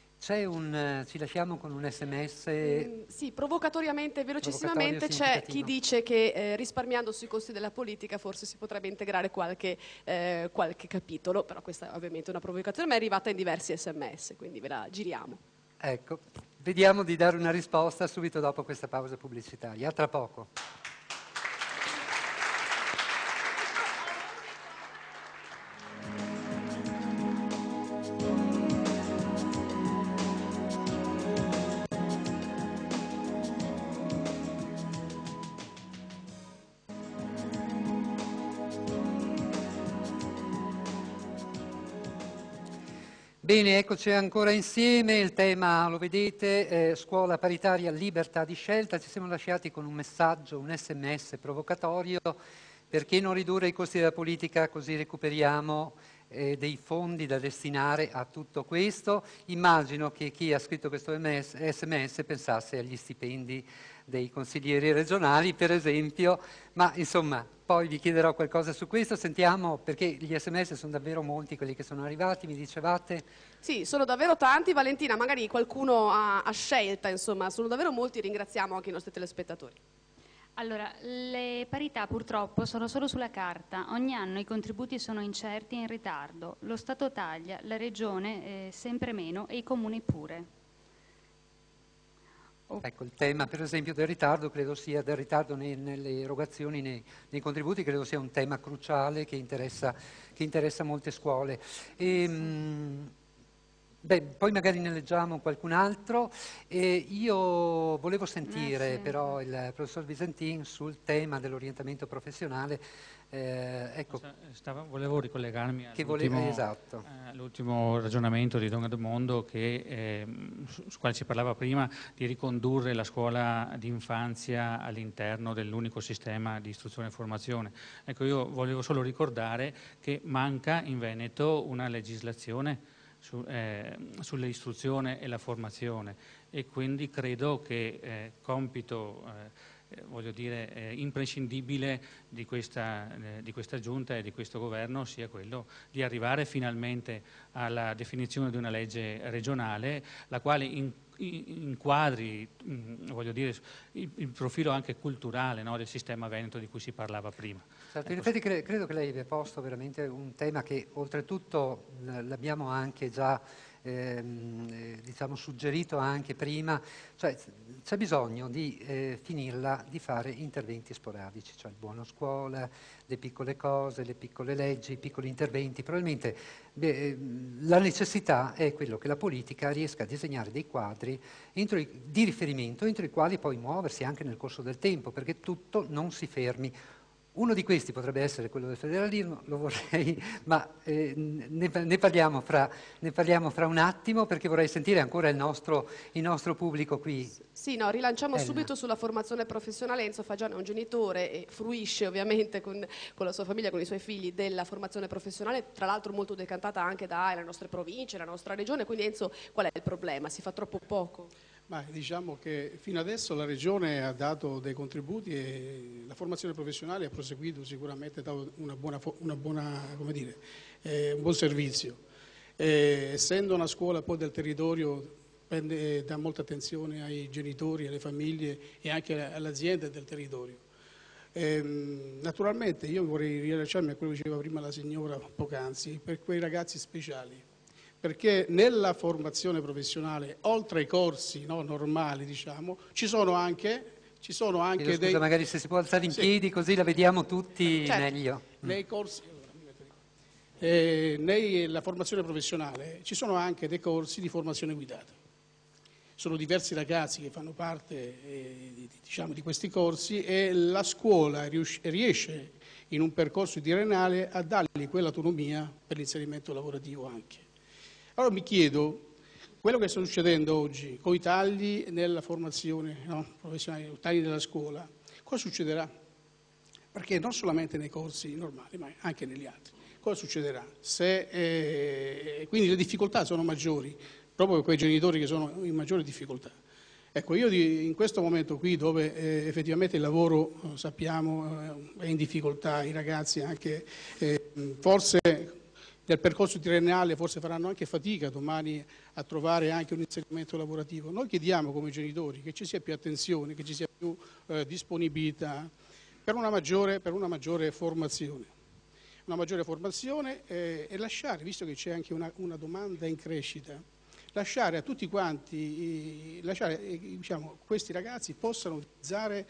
Ci lasciamo con un sms? Sì, provocatoriamente, velocissimamente, c'è chi dice che risparmiando sui costi della politica forse si potrebbe integrare qualche capitolo, però questa è ovviamente una provocazione, ma è arrivata in diversi sms, quindi ve la giriamo. Ecco, vediamo di dare una risposta subito dopo questa pausa pubblicitaria. A tra poco. Bene, eccoci ancora insieme, il tema lo vedete, scuola paritaria, libertà di scelta. Ci siamo lasciati con un messaggio, un sms provocatorio: perché non ridurre i costi della politica, così recuperiamo dei fondi da destinare a tutto questo. Immagino che chi ha scritto questo sms pensasse agli stipendi dei consiglieri regionali, per esempio, ma insomma poi vi chiederò qualcosa su questo. Sentiamo, perché gli sms sono davvero molti quelli che sono arrivati, mi dicevate? Sì, sono davvero tanti. Valentina, magari qualcuno a scelta, insomma, sono davvero molti, ringraziamo anche i nostri telespettatori. Allora, le parità purtroppo sono solo sulla carta, ogni anno i contributi sono incerti e in ritardo, lo Stato taglia, la Regione sempre meno e i comuni pure. Ecco, il tema per esempio del ritardo, credo sia del ritardo nelle erogazioni, nei contributi, credo sia un tema cruciale che interessa molte scuole. Poi magari ne leggiamo qualcun altro. Io volevo sentire però il professor Visentin sul tema dell'orientamento professionale. Ecco. Volevo ricollegarmi esatto. all'ultimo ragionamento di Don Edmondo, su quale si parlava prima, di ricondurre la scuola d'infanzia all'interno dell'unico sistema di istruzione e formazione. Ecco, io volevo solo ricordare che manca in Veneto una legislazione sull'istruzione e la formazione, e quindi credo che compito imprescindibile di questa Giunta e di questo Governo sia quello di arrivare finalmente alla definizione di una legge regionale, la quale inquadri il profilo anche culturale, no, del sistema veneto di cui si parlava prima. Certo, in effetti credo che lei abbia posto veramente un tema che oltretutto l'abbiamo anche già suggerito anche prima, cioè c'è bisogno di finirla di fare interventi sporadici, cioè il buono scuola, le piccole cose, le piccole leggi, i piccoli interventi. Probabilmente la necessità è quello che la politica riesca a disegnare dei quadri di riferimento entro i quali poi muoversi anche nel corso del tempo, perché tutto non si fermi. Uno di questi potrebbe essere quello del federalismo, lo vorrei, ma ne parliamo fra un attimo, perché vorrei sentire ancora il nostro pubblico qui. Sì, no, rilanciamo subito sulla formazione professionale. Enzo Fagiano è un genitore e fruisce ovviamente con la sua famiglia, con i suoi figli, della formazione professionale, tra l'altro molto decantata anche dalle nostre province, la nostra regione. Quindi Enzo, qual è il problema? Si fa troppo poco? Ma diciamo che fino adesso la Regione ha dato dei contributi e la formazione professionale ha proseguito sicuramente, ha dato un buon servizio. Essendo una scuola poi del territorio, dà molta attenzione ai genitori, alle famiglie e anche alle aziende del territorio. Naturalmente io vorrei riallacciarmi a quello che diceva prima la signora poc'anzi, per quei ragazzi speciali. Perché nella formazione professionale, oltre ai corsi normali, diciamo, ci sono anche scusa, magari se si può alzare in piedi così la vediamo tutti meglio. Nei corsi, nella formazione professionale ci sono anche dei corsi di formazione guidata. Sono diversi ragazzi che fanno parte di questi corsi e la scuola riesce in un percorso triennale a dargli quell'autonomia per l'inserimento lavorativo anche. Allora mi chiedo, quello che sta succedendo oggi con i tagli nella formazione professionale, i tagli della scuola, cosa succederà? Perché non solamente nei corsi normali, ma anche negli altri. Cosa succederà? Quindi le difficoltà sono maggiori, proprio per quei genitori che sono in maggiore difficoltà. Ecco, io in questo momento qui dove effettivamente il lavoro, sappiamo, è in difficoltà, i ragazzi anche, forse del percorso triennale forse faranno anche fatica domani a trovare anche un inserimento lavorativo. Noi chiediamo come genitori che ci sia più attenzione, che ci sia più disponibilità per una maggiore formazione. Una maggiore formazione e lasciare, visto che c'è anche una domanda in crescita, lasciare a tutti quanti, questi ragazzi possano utilizzare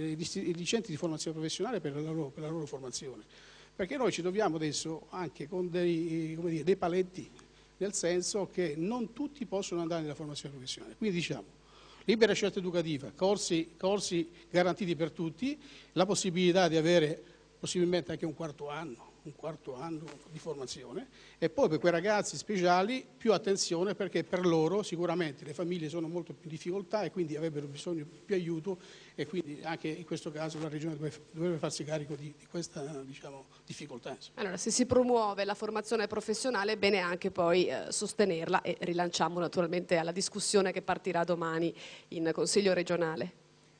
i centri di formazione professionale per la loro formazione. Perché noi ci troviamo adesso anche con dei paletti, nel senso che non tutti possono andare nella formazione professionale. Quindi diciamo, libera scelta educativa, corsi garantiti per tutti, la possibilità di avere possibilmente anche un quarto anno di formazione e poi per quei ragazzi speciali più attenzione, perché per loro sicuramente le famiglie sono molto più in difficoltà e quindi avrebbero bisogno di più aiuto e quindi anche in questo caso la Regione dovrebbe farsi carico di questa difficoltà. Allora, se si promuove la formazione professionale è bene anche poi sostenerla e rilanciamo naturalmente alla discussione che partirà domani in Consiglio regionale.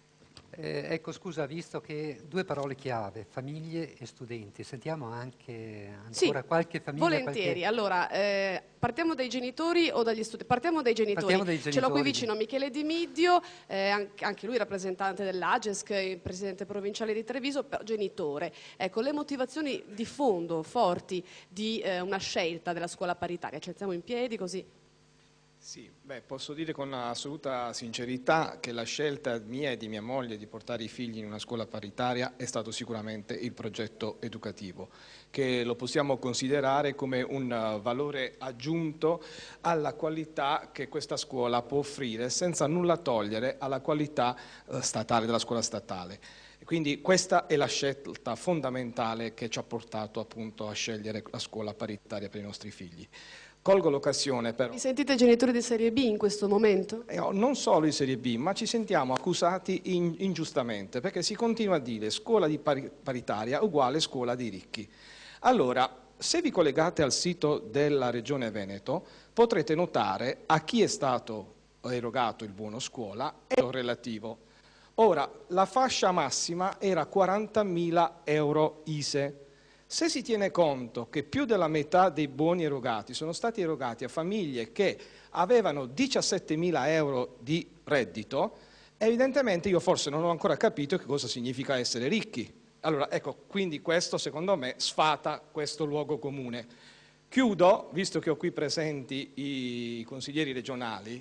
Ecco, scusa, visto che due parole chiave, famiglie e studenti, sentiamo anche ancora qualche famiglia. Volentieri. Allora, partiamo dai genitori o dagli studenti? Partiamo dai genitori. Ce l'ho qui vicino Michele Di Middio, anche lui rappresentante dell'AGESC, presidente provinciale di Treviso, però genitore. Ecco, le motivazioni di fondo forti di una scelta della scuola paritaria. Ci alziamo in piedi così. Sì, posso dire con assoluta sincerità che la scelta mia e di mia moglie di portare i figli in una scuola paritaria è stato sicuramente il progetto educativo, che lo possiamo considerare come un valore aggiunto alla qualità che questa scuola può offrire, senza nulla togliere alla qualità statale della scuola statale. Quindi questa è la scelta fondamentale che ci ha portato appunto a scegliere la scuola paritaria per i nostri figli. Colgo l'occasione per... Vi sentite genitori di serie B in questo momento? Non solo di serie B, ma ci sentiamo accusati ingiustamente, perché si continua a dire scuola di paritaria uguale scuola dei ricchi. Allora, se vi collegate al sito della Regione Veneto, potrete notare a chi è stato erogato il buono scuola e il relativo. Ora, la fascia massima era 40.000 euro ISEE. Se si tiene conto che più della metà dei buoni erogati sono stati erogati a famiglie che avevano 17.000 euro di reddito, evidentemente io forse non ho ancora capito che cosa significa essere ricchi. Allora, ecco, quindi questo secondo me sfata questo luogo comune. Chiudo, visto che ho qui presenti i consiglieri regionali,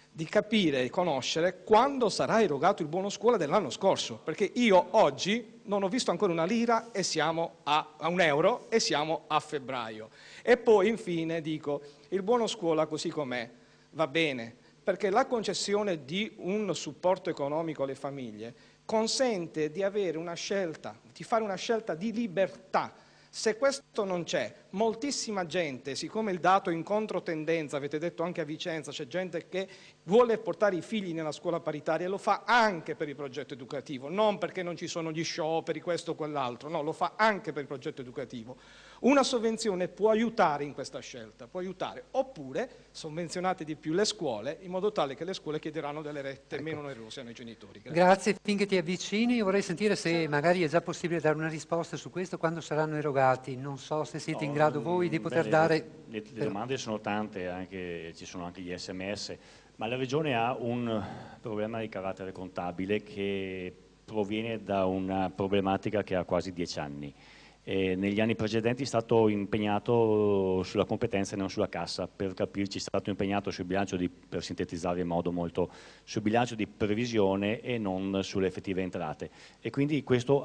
di capire e conoscere quando sarà erogato il buono scuola dell'anno scorso, perché io oggi non ho visto ancora una lira e siamo a €1 e siamo a febbraio. E poi infine dico, il buono scuola così com'è va bene, perché la concessione di un supporto economico alle famiglie consente di avere una scelta, di fare una scelta di libertà. Se questo non c'è, moltissima gente, siccome il dato è in controtendenza, avete detto anche a Vicenza, c'è gente che vuole portare i figli nella scuola paritaria e lo fa anche per il progetto educativo, non perché non ci sono gli scioperi, questo o quell'altro, no, lo fa anche per il progetto educativo. Una sovvenzione può aiutare in questa scelta, può aiutare, oppure sovvenzionate di più le scuole, in modo tale che le scuole chiederanno delle rette meno onerose ai genitori. Grazie, finché ti avvicini vorrei sentire se magari è già possibile dare una risposta su questo, quando saranno erogati. Non so se siete in grado voi di poter dare... Le domande sono tante, ci sono anche gli SMS, ma la Regione ha un problema di carattere contabile che proviene da una problematica che ha quasi 10 anni. Negli anni precedenti è stato impegnato sulla competenza e non sulla cassa, per capirci è stato impegnato sul bilancio per sintetizzare in modo molto, sul bilancio di previsione e non sulle effettive entrate, e quindi questo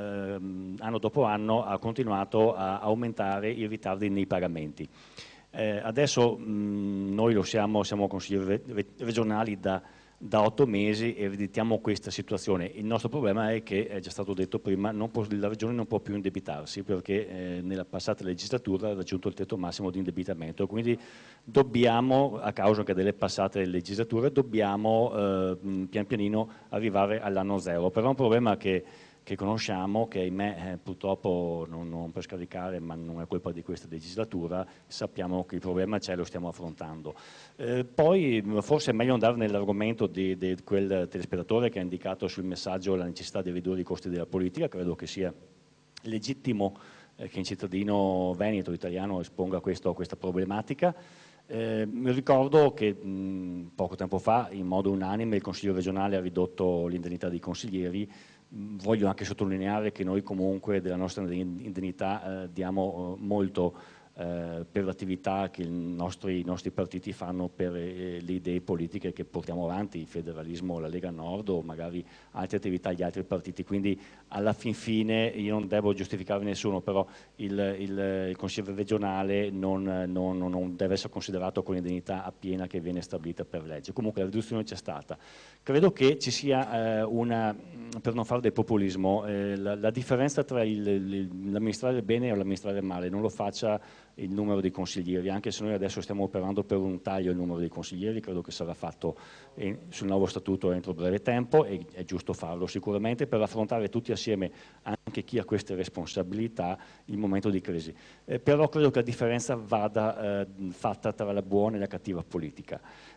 anno dopo anno ha continuato a aumentare i ritardi nei pagamenti. Adesso noi siamo consiglieri regionali da 8 mesi e ereditiamo questa situazione. Il nostro problema è che, è già stato detto prima, la Regione non può più indebitarsi perché nella passata legislatura ha raggiunto il tetto massimo di indebitamento, quindi dobbiamo, a causa anche delle passate legislature, dobbiamo pian pianino arrivare all'anno zero. Però è un problema che conosciamo, che ahimè purtroppo non per scaricare, ma non è colpa di questa legislatura, sappiamo che il problema c'è e lo stiamo affrontando. Poi forse è meglio andare nell'argomento di quel telespettatore che ha indicato sul messaggio la necessità di ridurre i costi della politica. Credo che sia legittimo che un cittadino veneto, italiano, esponga questa problematica. Mi ricordo che poco tempo fa, in modo unanime, il Consiglio regionale ha ridotto l'indennità dei consiglieri. Voglio anche sottolineare che noi comunque della nostra indennità diamo molto per l'attività che i nostri partiti fanno per le idee politiche che portiamo avanti, il federalismo, la Lega Nord o magari altre attività gli altri partiti, quindi alla fin fine io non devo giustificare nessuno, però il Consiglio regionale non deve essere considerato con l'indennità a piena che viene stabilita per legge. Comunque la riduzione c'è stata. Credo che ci sia per non fare del populismo, la differenza tra l'amministrare bene o l'amministrare male non lo faccia il numero dei consiglieri, anche se noi adesso stiamo operando per un taglio del numero dei consiglieri, credo che sarà fatto sul nuovo statuto entro breve tempo e è giusto farlo sicuramente per affrontare tutti assieme, anche chi ha queste responsabilità, il momento di crisi. Però credo che la differenza vada fatta tra la buona e la cattiva politica.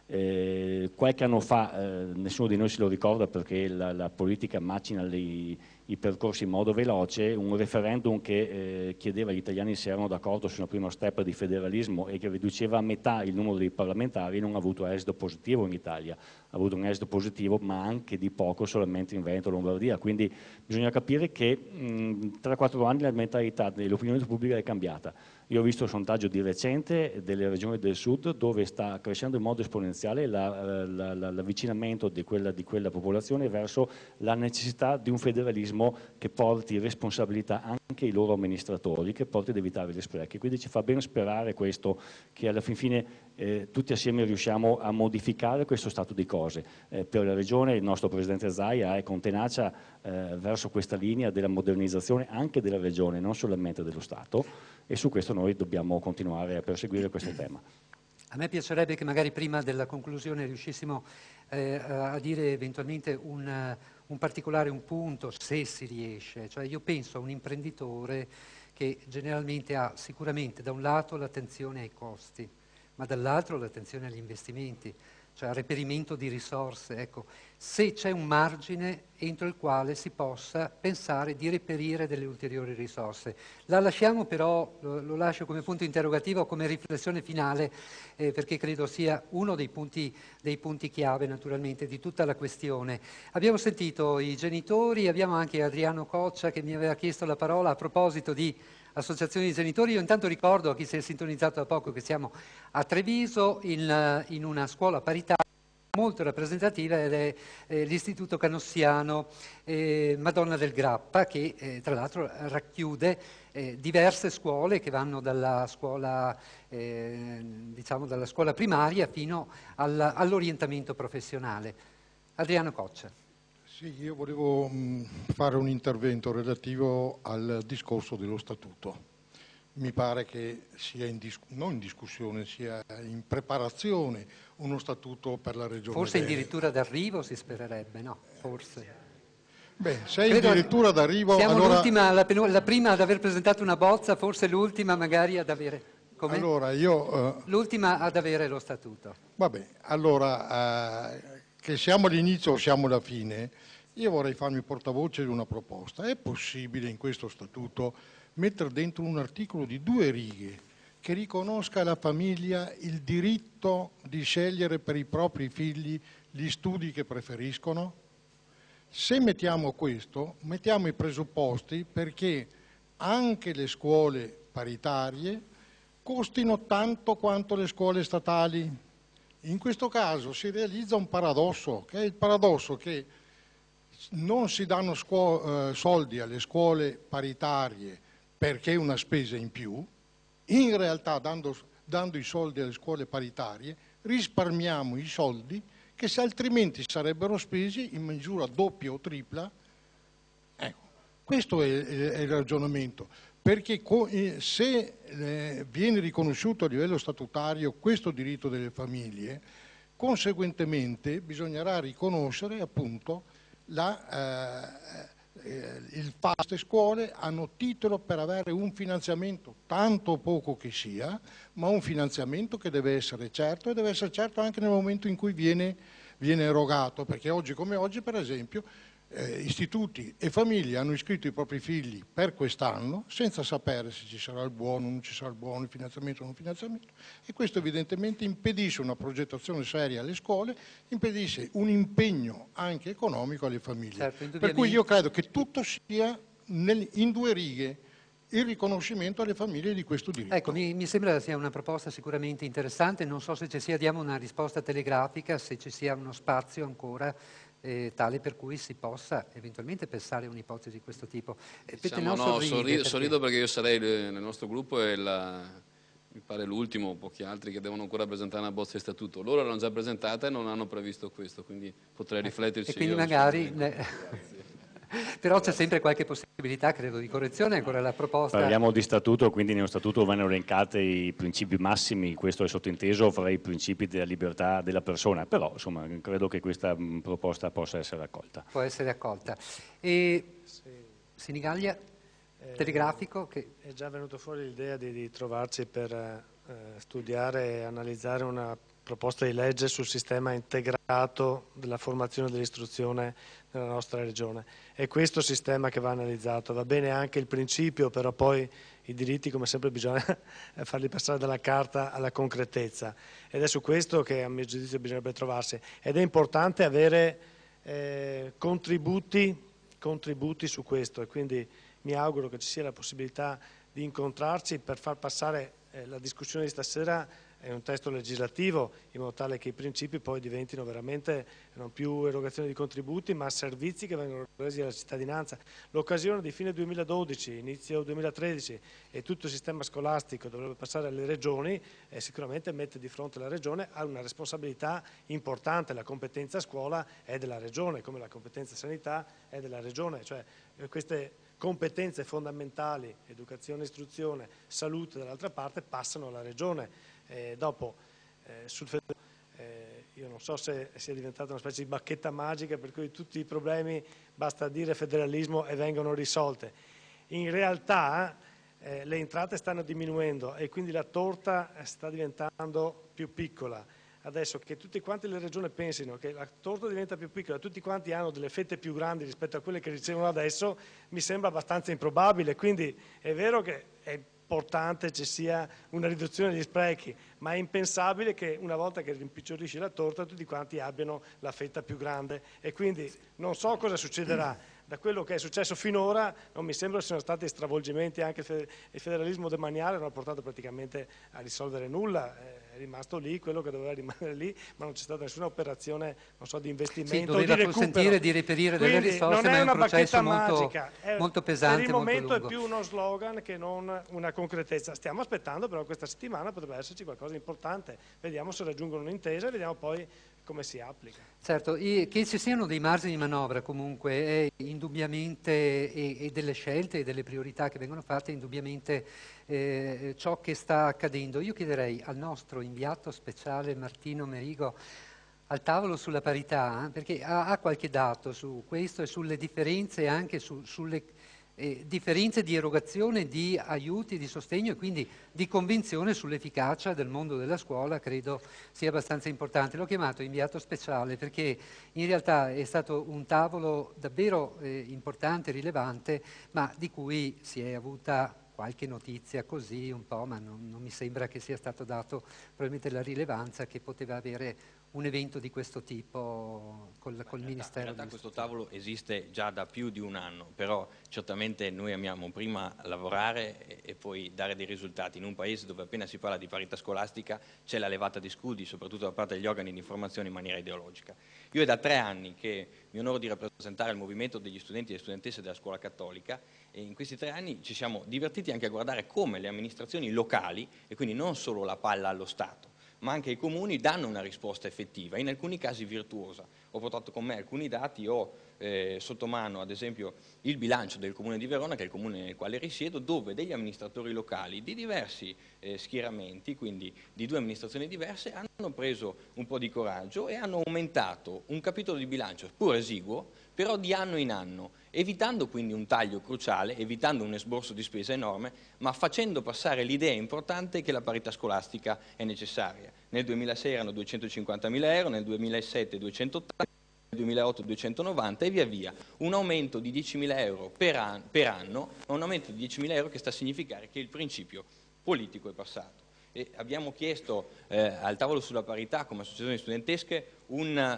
Qualche anno fa, nessuno di noi se lo ricorda perché la politica macina i percorsi in modo veloce, un referendum che chiedeva agli italiani se erano d'accordo su una prima step di federalismo e che riduceva a metà il numero dei parlamentari non ha avuto esito positivo in Italia, ha avuto un esito positivo ma anche di poco solamente in Veneto e Lombardia, quindi bisogna capire che tra 4 anni la mentalità dell'opinione pubblica è cambiata. Io ho visto il sondaggio di recente delle regioni del sud dove sta crescendo in modo esponenziale l'avvicinamento di quella popolazione verso la necessità di un federalismo che porti responsabilità anche ai loro amministratori, che porti ad evitare gli sprechi. Quindi ci fa ben sperare questo, che alla fin fine tutti assieme riusciamo a modificare questo stato di cose. Per la Regione il nostro Presidente Zaia è con tenacia verso questa linea della modernizzazione anche della Regione, non solamente dello Stato, e su questo noi dobbiamo continuare a perseguire questo tema. A me piacerebbe che magari prima della conclusione riuscissimo a dire eventualmente un particolare, un punto, se si riesce. Cioè io penso a un imprenditore che generalmente ha sicuramente da un lato l'attenzione ai costi, ma dall'altro l'attenzione agli investimenti, cioè al reperimento di risorse. Ecco, se c'è un margine entro il quale si possa pensare di reperire delle ulteriori risorse. La lasciamo però, lo lascio come punto interrogativo, come riflessione finale, perché credo sia uno dei punti chiave naturalmente di tutta la questione. Abbiamo sentito i genitori, abbiamo anche Adriano Coccia che mi aveva chiesto la parola a proposito di associazioni di genitori. Io intanto ricordo a chi si è sintonizzato da poco che siamo a Treviso in una scuola paritaria molto rappresentativa ed è l'Istituto Canossiano Madonna del Grappa, che tra l'altro racchiude diverse scuole che vanno dalla scuola, diciamo dalla scuola primaria fino all'orientamento professionale. Adriano Coccia. Sì, io volevo fare un intervento relativo al discorso dello Statuto. Mi pare che sia non in discussione, sia in preparazione uno Statuto per la Regione Forse Veneto. addirittura d'arrivo si spererebbe, no? Forse. Beh, se è addirittura d'arrivo, siamo allora... la prima ad aver presentato una bozza, forse l'ultima magari ad avere... Come? Allora io... L'ultima ad avere lo Statuto. Vabbè, allora, che siamo all'inizio o siamo alla fine, io vorrei farmi portavoce di una proposta. È possibile in questo Statuto mettere dentro un articolo di 2 righe che riconosca alla famiglia il diritto di scegliere per i propri figli gli studi che preferiscono? Se mettiamo questo, mettiamo i presupposti perché anche le scuole paritarie costino tanto quanto le scuole statali. In questo caso si realizza un paradosso, che è il paradosso che non si danno soldi alle scuole paritarie perché è una spesa in più, in realtà dando i soldi alle scuole paritarie risparmiamo i soldi che se altrimenti sarebbero spesi in misura doppia o tripla. Ecco, questo è il ragionamento, perché se viene riconosciuto a livello statutario questo diritto delle famiglie, conseguentemente bisognerà riconoscere appunto queste scuole hanno titolo per avere un finanziamento, tanto o poco che sia, ma un finanziamento che deve essere certo e deve essere certo anche nel momento in cui viene erogato, perché oggi come oggi, per esempio, istituti e famiglie hanno iscritto i propri figli per quest'anno senza sapere se ci sarà il buono, non ci sarà il buono, il finanziamento o non finanziamento, e questo evidentemente impedisce una progettazione seria alle scuole, impedisce un impegno anche economico alle famiglie. Certo, per cui io credo che tutto sia in 2 righe il riconoscimento alle famiglie di questo diritto. Ecco, mi sembra sia una proposta sicuramente interessante, non so se ci sia, diamo una risposta telegrafica, se ci sia uno spazio ancora tale per cui si possa eventualmente pensare a un'ipotesi di questo tipo. Sorrido perché io sarei nel nostro gruppo e mi pare l'ultimo, pochi altri che devono ancora presentare una bozza di statuto. Loro l'hanno già presentata e non hanno previsto questo, quindi potrei rifletterci. E quindi io, magari... Però c'è sempre qualche possibilità, credo, di correzione, ancora la proposta... Parliamo di statuto, quindi nello statuto vanno elencati i principi massimi, questo è sottinteso fra i principi della libertà della persona, però insomma credo che questa proposta possa essere accolta. Può essere accolta. E Sinigaglia, telegrafico? Che... È già venuto fuori l'idea di trovarci per studiare e analizzare una proposta di legge sul sistema integrato della formazione e dell'istruzione nella nostra regione. È questo sistema che va analizzato, va bene anche il principio, però poi i diritti come sempre bisogna farli passare dalla carta alla concretezza, ed è su questo che a mio giudizio bisognerebbe trovarsi, ed è importante avere contributi su questo, e quindi mi auguro che ci sia la possibilità di incontrarci per far passare la discussione di stasera è un testo legislativo, in modo tale che i principi poi diventino veramente non più erogazione di contributi, ma servizi che vengono resi alla cittadinanza. L'occasione di fine 2012, inizio 2013 e tutto il sistema scolastico dovrebbe passare alle regioni, e sicuramente mette di fronte la regione a una responsabilità importante. La competenza scuola è della regione, come la competenza sanità è della regione, cioè queste competenze fondamentali, educazione, istruzione, salute dall'altra parte, passano alla regione. Dopo sul io non so se sia diventata una specie di bacchetta magica per cui tutti i problemi basta dire federalismo e vengono risolte. In realtà le entrate stanno diminuendo e quindi la torta sta diventando più piccola. Adesso che tutti quanti le regioni pensino che la torta diventa più piccola, tutti quanti hanno delle fette più grandi rispetto a quelle che ricevono adesso, mi sembra abbastanza improbabile. Quindi è vero che è importante ci sia una riduzione degli sprechi, ma è impensabile che una volta che rimpicciolisci la torta tutti quanti abbiano la fetta più grande, e quindi non so cosa succederà. Da quello che è successo finora non mi sembra siano stati stravolgimenti, anche il federalismo demaniale non ha portato praticamente a risolvere nulla. è rimasto lì quello che doveva rimanere lì, ma non c'è stata nessuna operazione, non so, di investimento, doveva di recupero. consentire di reperire delle Quindi risorse, non ma è è una un processo bacchetta molto, magica, molto pesante, per il molto momento lungo. è più uno slogan che non una concretezza. Stiamo aspettando, però questa settimana potrebbe esserci qualcosa di importante, vediamo se raggiungono un'intesa e vediamo poi come si applica. Certo, che ci siano dei margini di manovra comunque è indubbiamente, e delle scelte e delle priorità che vengono fatte, è indubbiamente ciò che sta accadendo. Io chiederei al nostro inviato speciale Martino Merigo, al tavolo sulla parità, perché ha qualche dato su questo e sulle differenze, anche sulle differenze di erogazione di aiuti, di sostegno e quindi di convinzione sull'efficacia del mondo della scuola, credo sia abbastanza importante. L'ho chiamato inviato speciale perché in realtà è stato un tavolo davvero importante, rilevante, ma di cui si è avuta qualche notizia così un po', ma non mi sembra che sia stato dato probabilmente la rilevanza che poteva avere un evento di questo tipo col Ministero. In realtà questo tavolo esiste già da più di un anno, però certamente noi amiamo prima lavorare e poi dare dei risultati. In un paese dove appena si parla di parità scolastica c'è la levata di scudi, soprattutto da parte degli organi di informazione in maniera ideologica. Io è da 3 anni che mi onoro di rappresentare il movimento degli studenti e studentesse della scuola cattolica e in questi 3 anni ci siamo divertiti anche a guardare come le amministrazioni locali, e quindi non solo la palla allo Stato, ma anche i comuni danno una risposta effettiva, in alcuni casi virtuosa. Ho portato con me alcuni dati, ho sotto mano ad esempio il bilancio del Comune di Verona, che è il comune nel quale risiedo, dove degli amministratori locali di diversi schieramenti, quindi di 2 amministrazioni diverse, hanno preso un po' di coraggio e hanno aumentato un capitolo di bilancio pur esiguo, però di anno in anno, evitando quindi un taglio cruciale, evitando un esborso di spesa enorme, ma facendo passare l'idea importante che la parità scolastica è necessaria. Nel 2006 erano 250.000 euro, nel 2007 280, nel 2008 290 e via via. Un aumento di 10.000 euro per anno, un aumento di 10.000 euro che sta a significare che il principio politico è passato. E abbiamo chiesto al tavolo sulla parità come associazioni studentesche un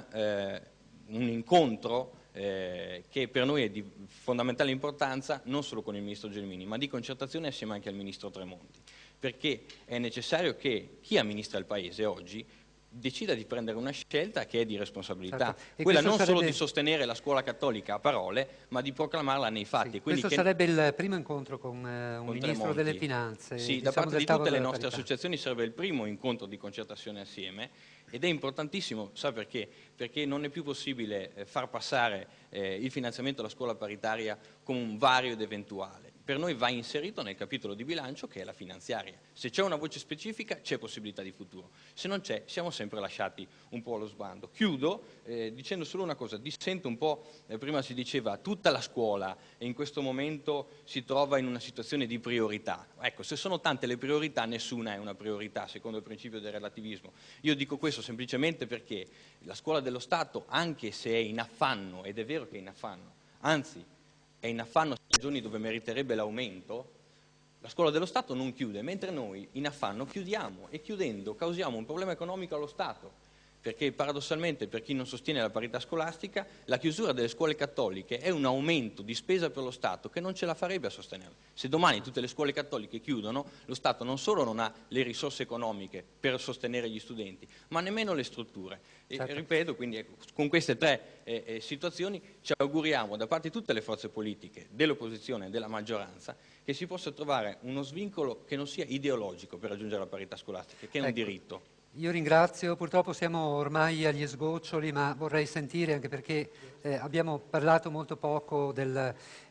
incontro che per noi è di fondamentale importanza non solo con il Ministro Gelmini, ma di concertazione assieme anche al Ministro Tremonti, perché è necessario che chi amministra il Paese oggi decida di prendere una scelta che è di responsabilità, certo. Quella non solo di sostenere la scuola cattolica a parole, ma di proclamarla nei fatti. Sì, quindi questo sarebbe il primo incontro con un Ministro Tremonti. delle Finanze. Sì, diciamo, da parte di tutte le nostre parità. associazioni sarebbe il primo incontro di concertazione assieme ed è importantissimo, sa perché? Perché non è più possibile far passare il finanziamento alla scuola paritaria come un vario ed eventuale. Per noi va inserito nel capitolo di bilancio che è la finanziaria. Se c'è una voce specifica c'è possibilità di futuro, se non c'è siamo sempre lasciati un po' allo sbando. Chiudo dicendo solo una cosa, dissento un po', prima si diceva tutta la scuola in questo momento si trova in una situazione di priorità. Ecco, se sono tante le priorità nessuna è una priorità secondo il principio del relativismo. Io dico questo semplicemente perché la scuola dello Stato, anche se è in affanno, ed è vero che è in affanno, anzi è in affanno a stagioni dove meriterebbe l'aumento, la scuola dello Stato non chiude, mentre noi in affanno chiudiamo e chiudendo causiamo un problema economico allo Stato, perché paradossalmente per chi non sostiene la parità scolastica la chiusura delle scuole cattoliche è un aumento di spesa per lo Stato che non ce la farebbe a sostenere. Se domani tutte le scuole cattoliche chiudono, lo Stato non solo non ha le risorse economiche per sostenere gli studenti, ma nemmeno le strutture. Certo. E ripeto, quindi ecco, con queste 3 situazioni ci auguriamo da parte di tutte le forze politiche, dell'opposizione e della maggioranza, che si possa trovare uno svincolo che non sia ideologico per raggiungere la parità scolastica, che è un diritto. Io ringrazio, purtroppo siamo ormai agli sgoccioli, ma vorrei sentire, anche perché abbiamo parlato molto poco del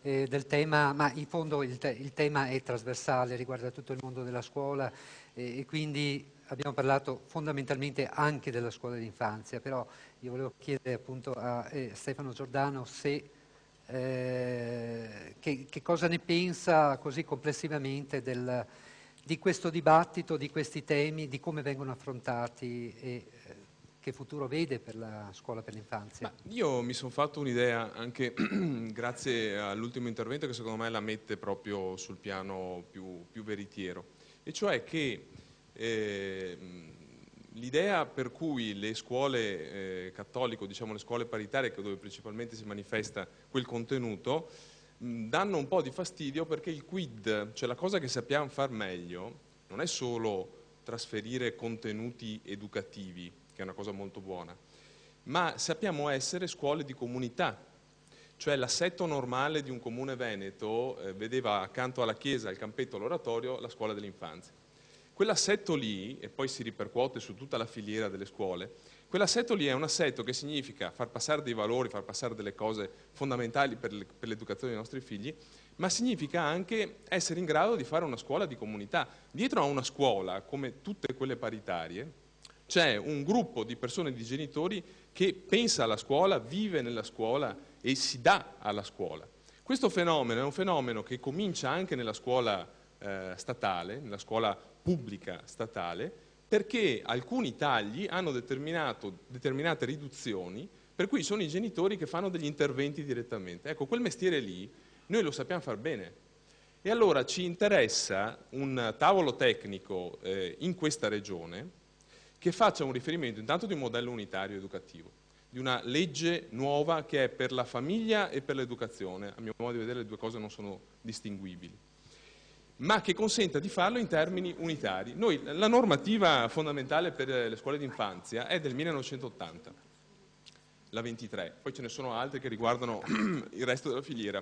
tema, ma in fondo il tema è trasversale, riguarda tutto il mondo della scuola e quindi abbiamo parlato fondamentalmente anche della scuola d'infanzia, però io volevo chiedere appunto a Stefano Giordano se che cosa ne pensa così complessivamente di questo dibattito, di questi temi, di come vengono affrontati e che futuro vede per la scuola per l'infanzia. Io mi sono fatto un'idea anche grazie all'ultimo intervento che secondo me la mette proprio sul piano più veritiero, e cioè che l'idea per cui le scuole cattoliche, diciamo le scuole paritarie, dove principalmente si manifesta quel contenuto, danno un po' di fastidio perché il quid, cioè la cosa che sappiamo far meglio, non è solo trasferire contenuti educativi, che è una cosa molto buona, ma sappiamo essere scuole di comunità. Cioè l'assetto normale di un comune veneto vedeva accanto alla chiesa, al campetto, all'oratorio, la scuola dell'infanzia. Quell'assetto lì, e poi si ripercuote su tutta la filiera delle scuole, quell'assetto lì è un assetto che significa far passare dei valori, far passare delle cose fondamentali per l'educazione dei nostri figli, ma significa anche essere in grado di fare una scuola di comunità. Dietro a una scuola, come tutte quelle paritarie, c'è un gruppo di persone, di genitori, che pensa alla scuola, vive nella scuola e si dà alla scuola. Questo fenomeno è un fenomeno che comincia anche nella scuola statale, nella scuola pubblica statale, perché alcuni tagli hanno determinato determinate riduzioni, per cui sono i genitori che fanno degli interventi direttamente. Ecco, quel mestiere lì noi lo sappiamo far bene. E allora ci interessa un tavolo tecnico in questa regione che faccia un riferimento intanto di un modello unitario educativo, di una legge nuova che è per la famiglia e per l'educazione. A mio modo di vedere le due cose non sono distinguibili, ma che consenta di farlo in termini unitari. La normativa fondamentale per le scuole d'infanzia è del 1980, la 23, poi ce ne sono altre che riguardano il resto della filiera,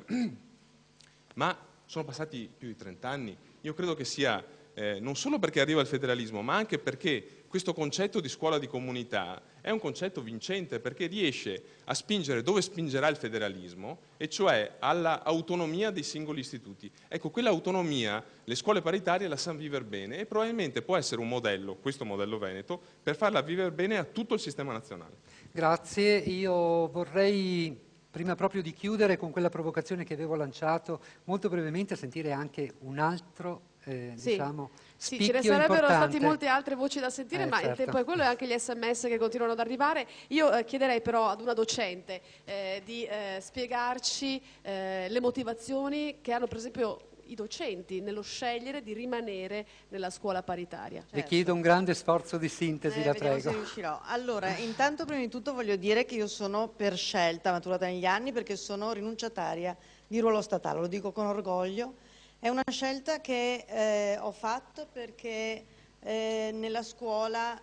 ma sono passati più di 30 anni. Io credo che sia, non solo perché arriva il federalismo, ma anche perché questo concetto di scuola di comunità è un concetto vincente, perché riesce a spingere dove spingerà il federalismo, e cioè all'autonomia dei singoli istituti. Ecco, quell'autonomia le scuole paritarie la sanno vivere bene e probabilmente può essere un modello, questo modello veneto, per farla vivere bene a tutto il sistema nazionale. Grazie, io vorrei, prima proprio di chiudere con quella provocazione che avevo lanciato, molto brevemente sentire anche un altro diciamo, sì, ce ne sarebbero importante. stati molte altre voci da sentire, ma certo. il tempo è quello, e anche gli SMS che continuano ad arrivare. Io chiederei però ad una docente di spiegarci le motivazioni che hanno per esempio i docenti nello scegliere di rimanere nella scuola paritaria. Le chiedo un grande sforzo di sintesi, la Vediamo prego. se riuscirò. Allora, intanto prima di tutto voglio dire che io sono per scelta, maturata negli anni, perché sono rinunciataria di ruolo statale, lo dico con orgoglio. È una scelta che ho fatto perché nella scuola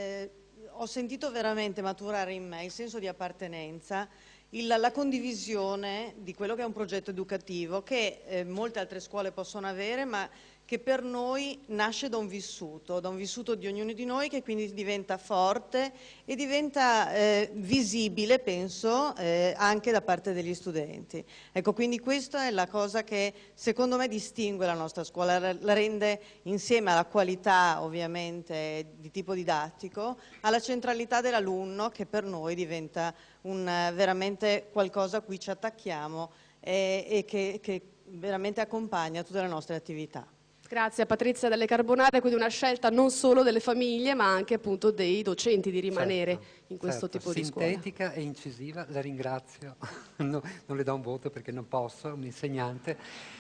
ho sentito veramente maturare in me il senso di appartenenza, la condivisione di quello che è un progetto educativo che molte altre scuole possono avere, ma che per noi nasce da un vissuto di ognuno di noi, che quindi diventa forte e diventa visibile, penso, anche da parte degli studenti. Ecco, quindi questa è la cosa che secondo me distingue la nostra scuola, la rende, insieme alla qualità ovviamente di tipo didattico, alla centralità dell'alunno, che per noi diventa veramente qualcosa a cui ci attacchiamo e che veramente accompagna tutte le nostre attività. Grazie a Patrizia Delle Carbonare, quindi una scelta non solo delle famiglie ma anche appunto dei docenti di rimanere in questo tipo di scuola. Sintetica e incisiva, la ringrazio, non le do un voto perché non posso, è un insegnante.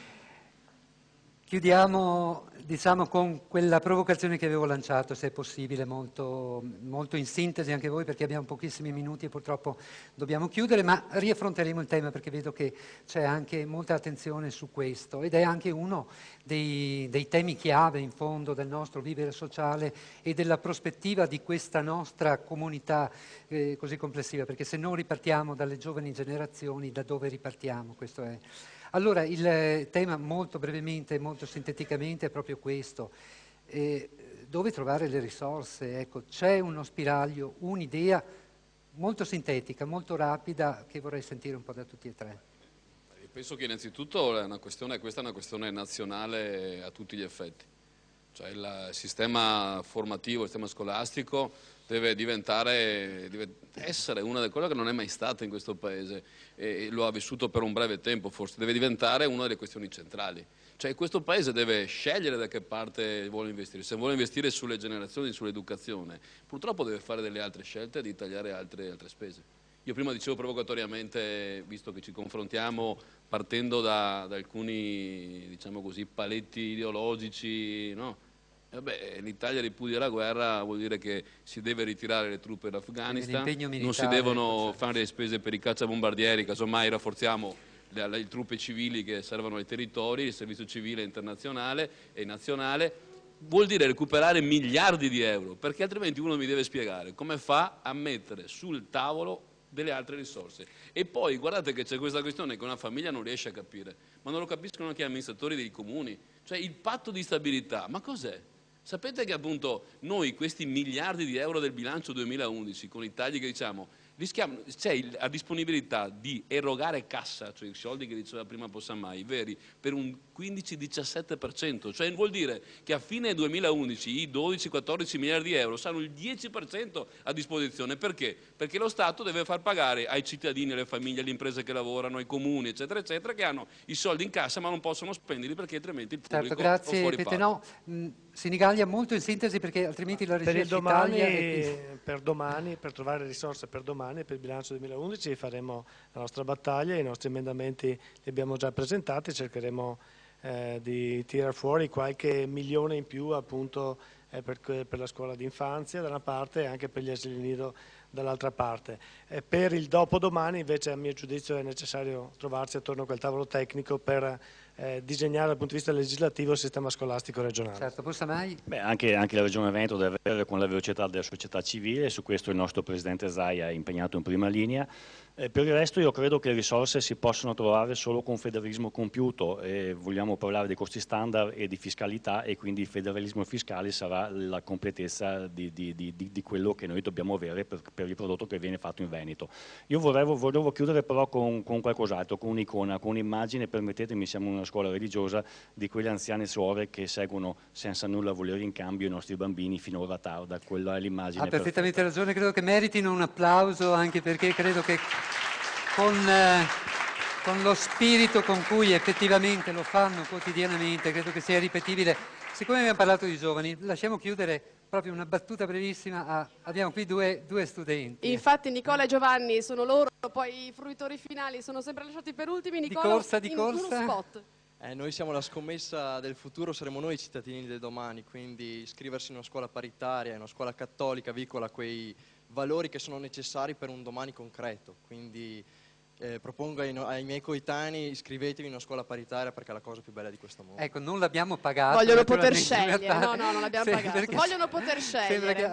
Chiudiamo diciamo, con quella provocazione che avevo lanciato, se è possibile, molto, molto in sintesi anche voi, perché abbiamo pochissimi minuti e purtroppo dobbiamo chiudere, ma riaffronteremo il tema perché vedo che c'è anche molta attenzione su questo ed è anche uno dei temi chiave in fondo del nostro vivere sociale e della prospettiva di questa nostra comunità così complessiva, perché se non ripartiamo dalle giovani generazioni, da dove ripartiamo? Questo è. Allora, il tema molto brevemente, molto sinteticamente è proprio questo. Dove trovare le risorse? Ecco, c'è uno spiraglio, un'idea molto sintetica, molto rapida, che vorrei sentire un po' da tutti e tre. Io penso che innanzitutto questa è una questione nazionale a tutti gli effetti. Cioè il sistema formativo, il sistema scolastico deve essere una delle cose che non è mai stata in questo Paese e lo ha vissuto per un breve tempo forse, deve diventare una delle questioni centrali. Cioè questo Paese deve scegliere da che parte vuole investire, se vuole investire sulle generazioni, sull'educazione, purtroppo deve fare delle altre scelte di tagliare altre spese. Io prima dicevo provocatoriamente, visto che ci confrontiamo partendo da alcuni diciamo così, paletti ideologici, no? L'Italia ripudia la guerra vuol dire che si deve ritirare le truppe dall'Afghanistan, non si devono fare le spese per i cacciabombardieri, casomai rafforziamo le truppe civili che servono ai territori, il servizio civile internazionale e nazionale, vuol dire recuperare miliardi di euro, perché altrimenti uno mi deve spiegare come fa a mettere sul tavolo delle altre risorse. E poi guardate che c'è questa questione che una famiglia non riesce a capire, ma non lo capiscono anche gli amministratori dei comuni, cioè il patto di stabilità, ma cos'è? Sapete che appunto noi questi miliardi di euro del bilancio 2011 con i tagli che diciamo rischiamo, c'è la disponibilità di erogare cassa, cioè i soldi che diceva prima Possamai, veri, per un 15-17%, cioè vuol dire che a fine 2011 i 12-14 miliardi di euro saranno il 10% a disposizione. Perché? Perché lo Stato deve far pagare ai cittadini, alle famiglie, alle imprese che lavorano, ai comuni, eccetera, eccetera, che hanno i soldi in cassa ma non possono spenderli perché altrimenti il pubblico grazie, fuori Pettenò. Sinigaglia, molto in sintesi perché altrimenti la regia ci taglia. Per domani, per trovare risorse per domani, per il bilancio 2011 faremo la nostra battaglia, i nostri emendamenti li abbiamo già presentati, cercheremo di tirar fuori qualche milione in più appunto per la scuola d'infanzia da una parte e anche per gli asili nido dall'altra parte. Per il dopodomani invece a mio giudizio è necessario trovarsi attorno a quel tavolo tecnico per disegnare dal punto di vista legislativo il sistema scolastico regionale. Certo, Possamai? Beh, anche la Regione Veneto deve avere con la velocità della società civile, su questo il nostro Presidente Zaia è impegnato in prima linea. Per il resto io credo che le risorse si possono trovare solo con federalismo compiuto, vogliamo parlare dei costi standard e di fiscalità e quindi il federalismo fiscale sarà la completezza di quello che noi dobbiamo avere per il prodotto che viene fatto in Veneto. Io volevo chiudere però con qualcos'altro, con un'icona, con un'immagine, permettetemi, siamo una scuola religiosa, di quelle anziane suore che seguono senza nulla volere in cambio i nostri bambini finora a tarda. Quella è l'immagine. Ha perfettamente ragione, credo che meritino un applauso anche perché credo che con lo spirito con cui effettivamente lo fanno quotidianamente, credo che sia ripetibile. Siccome abbiamo parlato di giovani, lasciamo chiudere proprio una battuta brevissima. Abbiamo qui due studenti. Infatti Nicola e Giovanni sono loro, poi i fruitori finali sono sempre lasciati per ultimi. Nicola, di corsa. Uno spot. Noi siamo la scommessa del futuro, saremo noi i cittadini del domani, quindi iscriversi in una scuola paritaria, in una scuola cattolica, veicola quei valori che sono necessari per un domani concreto. Quindi propongo ai miei coetanei, iscrivetevi in una scuola paritaria perché è la cosa più bella di questo mondo. Ecco, non l'abbiamo pagato. Vogliono poter scegliere, no, non l'abbiamo pagato. Vogliono poter scegliere.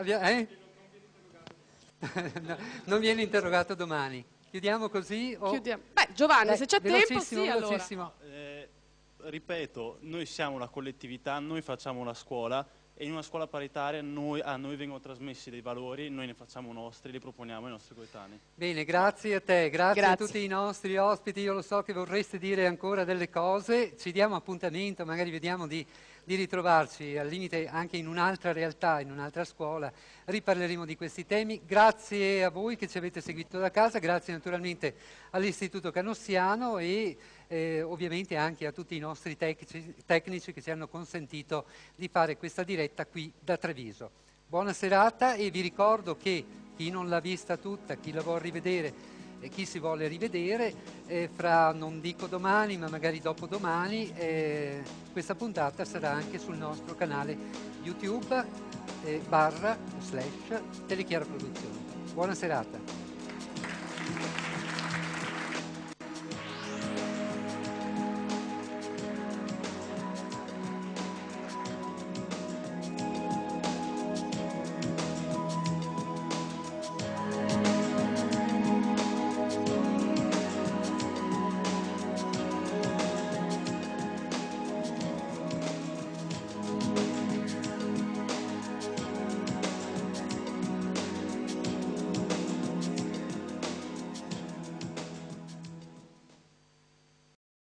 No, non viene interrogato domani. Chiudiamo così? Chiudiamo. Beh, Giovanni, se c'è tempo, sì, velocissimo. Ripeto, noi siamo una collettività, noi facciamo una scuola e in una scuola paritaria a noi vengono trasmessi dei valori, noi ne facciamo nostri, li proponiamo ai nostri coetanei. Bene, grazie a te, grazie a tutti i nostri ospiti. Io lo so che vorreste dire ancora delle cose, ci diamo appuntamento, magari vediamo di ritrovarci al limite anche in un'altra realtà, in un'altra scuola, riparleremo di questi temi. Grazie a voi che ci avete seguito da casa, grazie naturalmente all'Istituto Canossiano e ovviamente anche a tutti i nostri tecnici che ci hanno consentito di fare questa diretta qui da Treviso. Buona serata e vi ricordo che chi non l'ha vista tutta, chi la vuole rivedere e chi si vuole rivedere, fra non dico domani ma magari dopodomani, questa puntata sarà anche sul nostro canale YouTube // Telechiara Produzioni. Buona serata.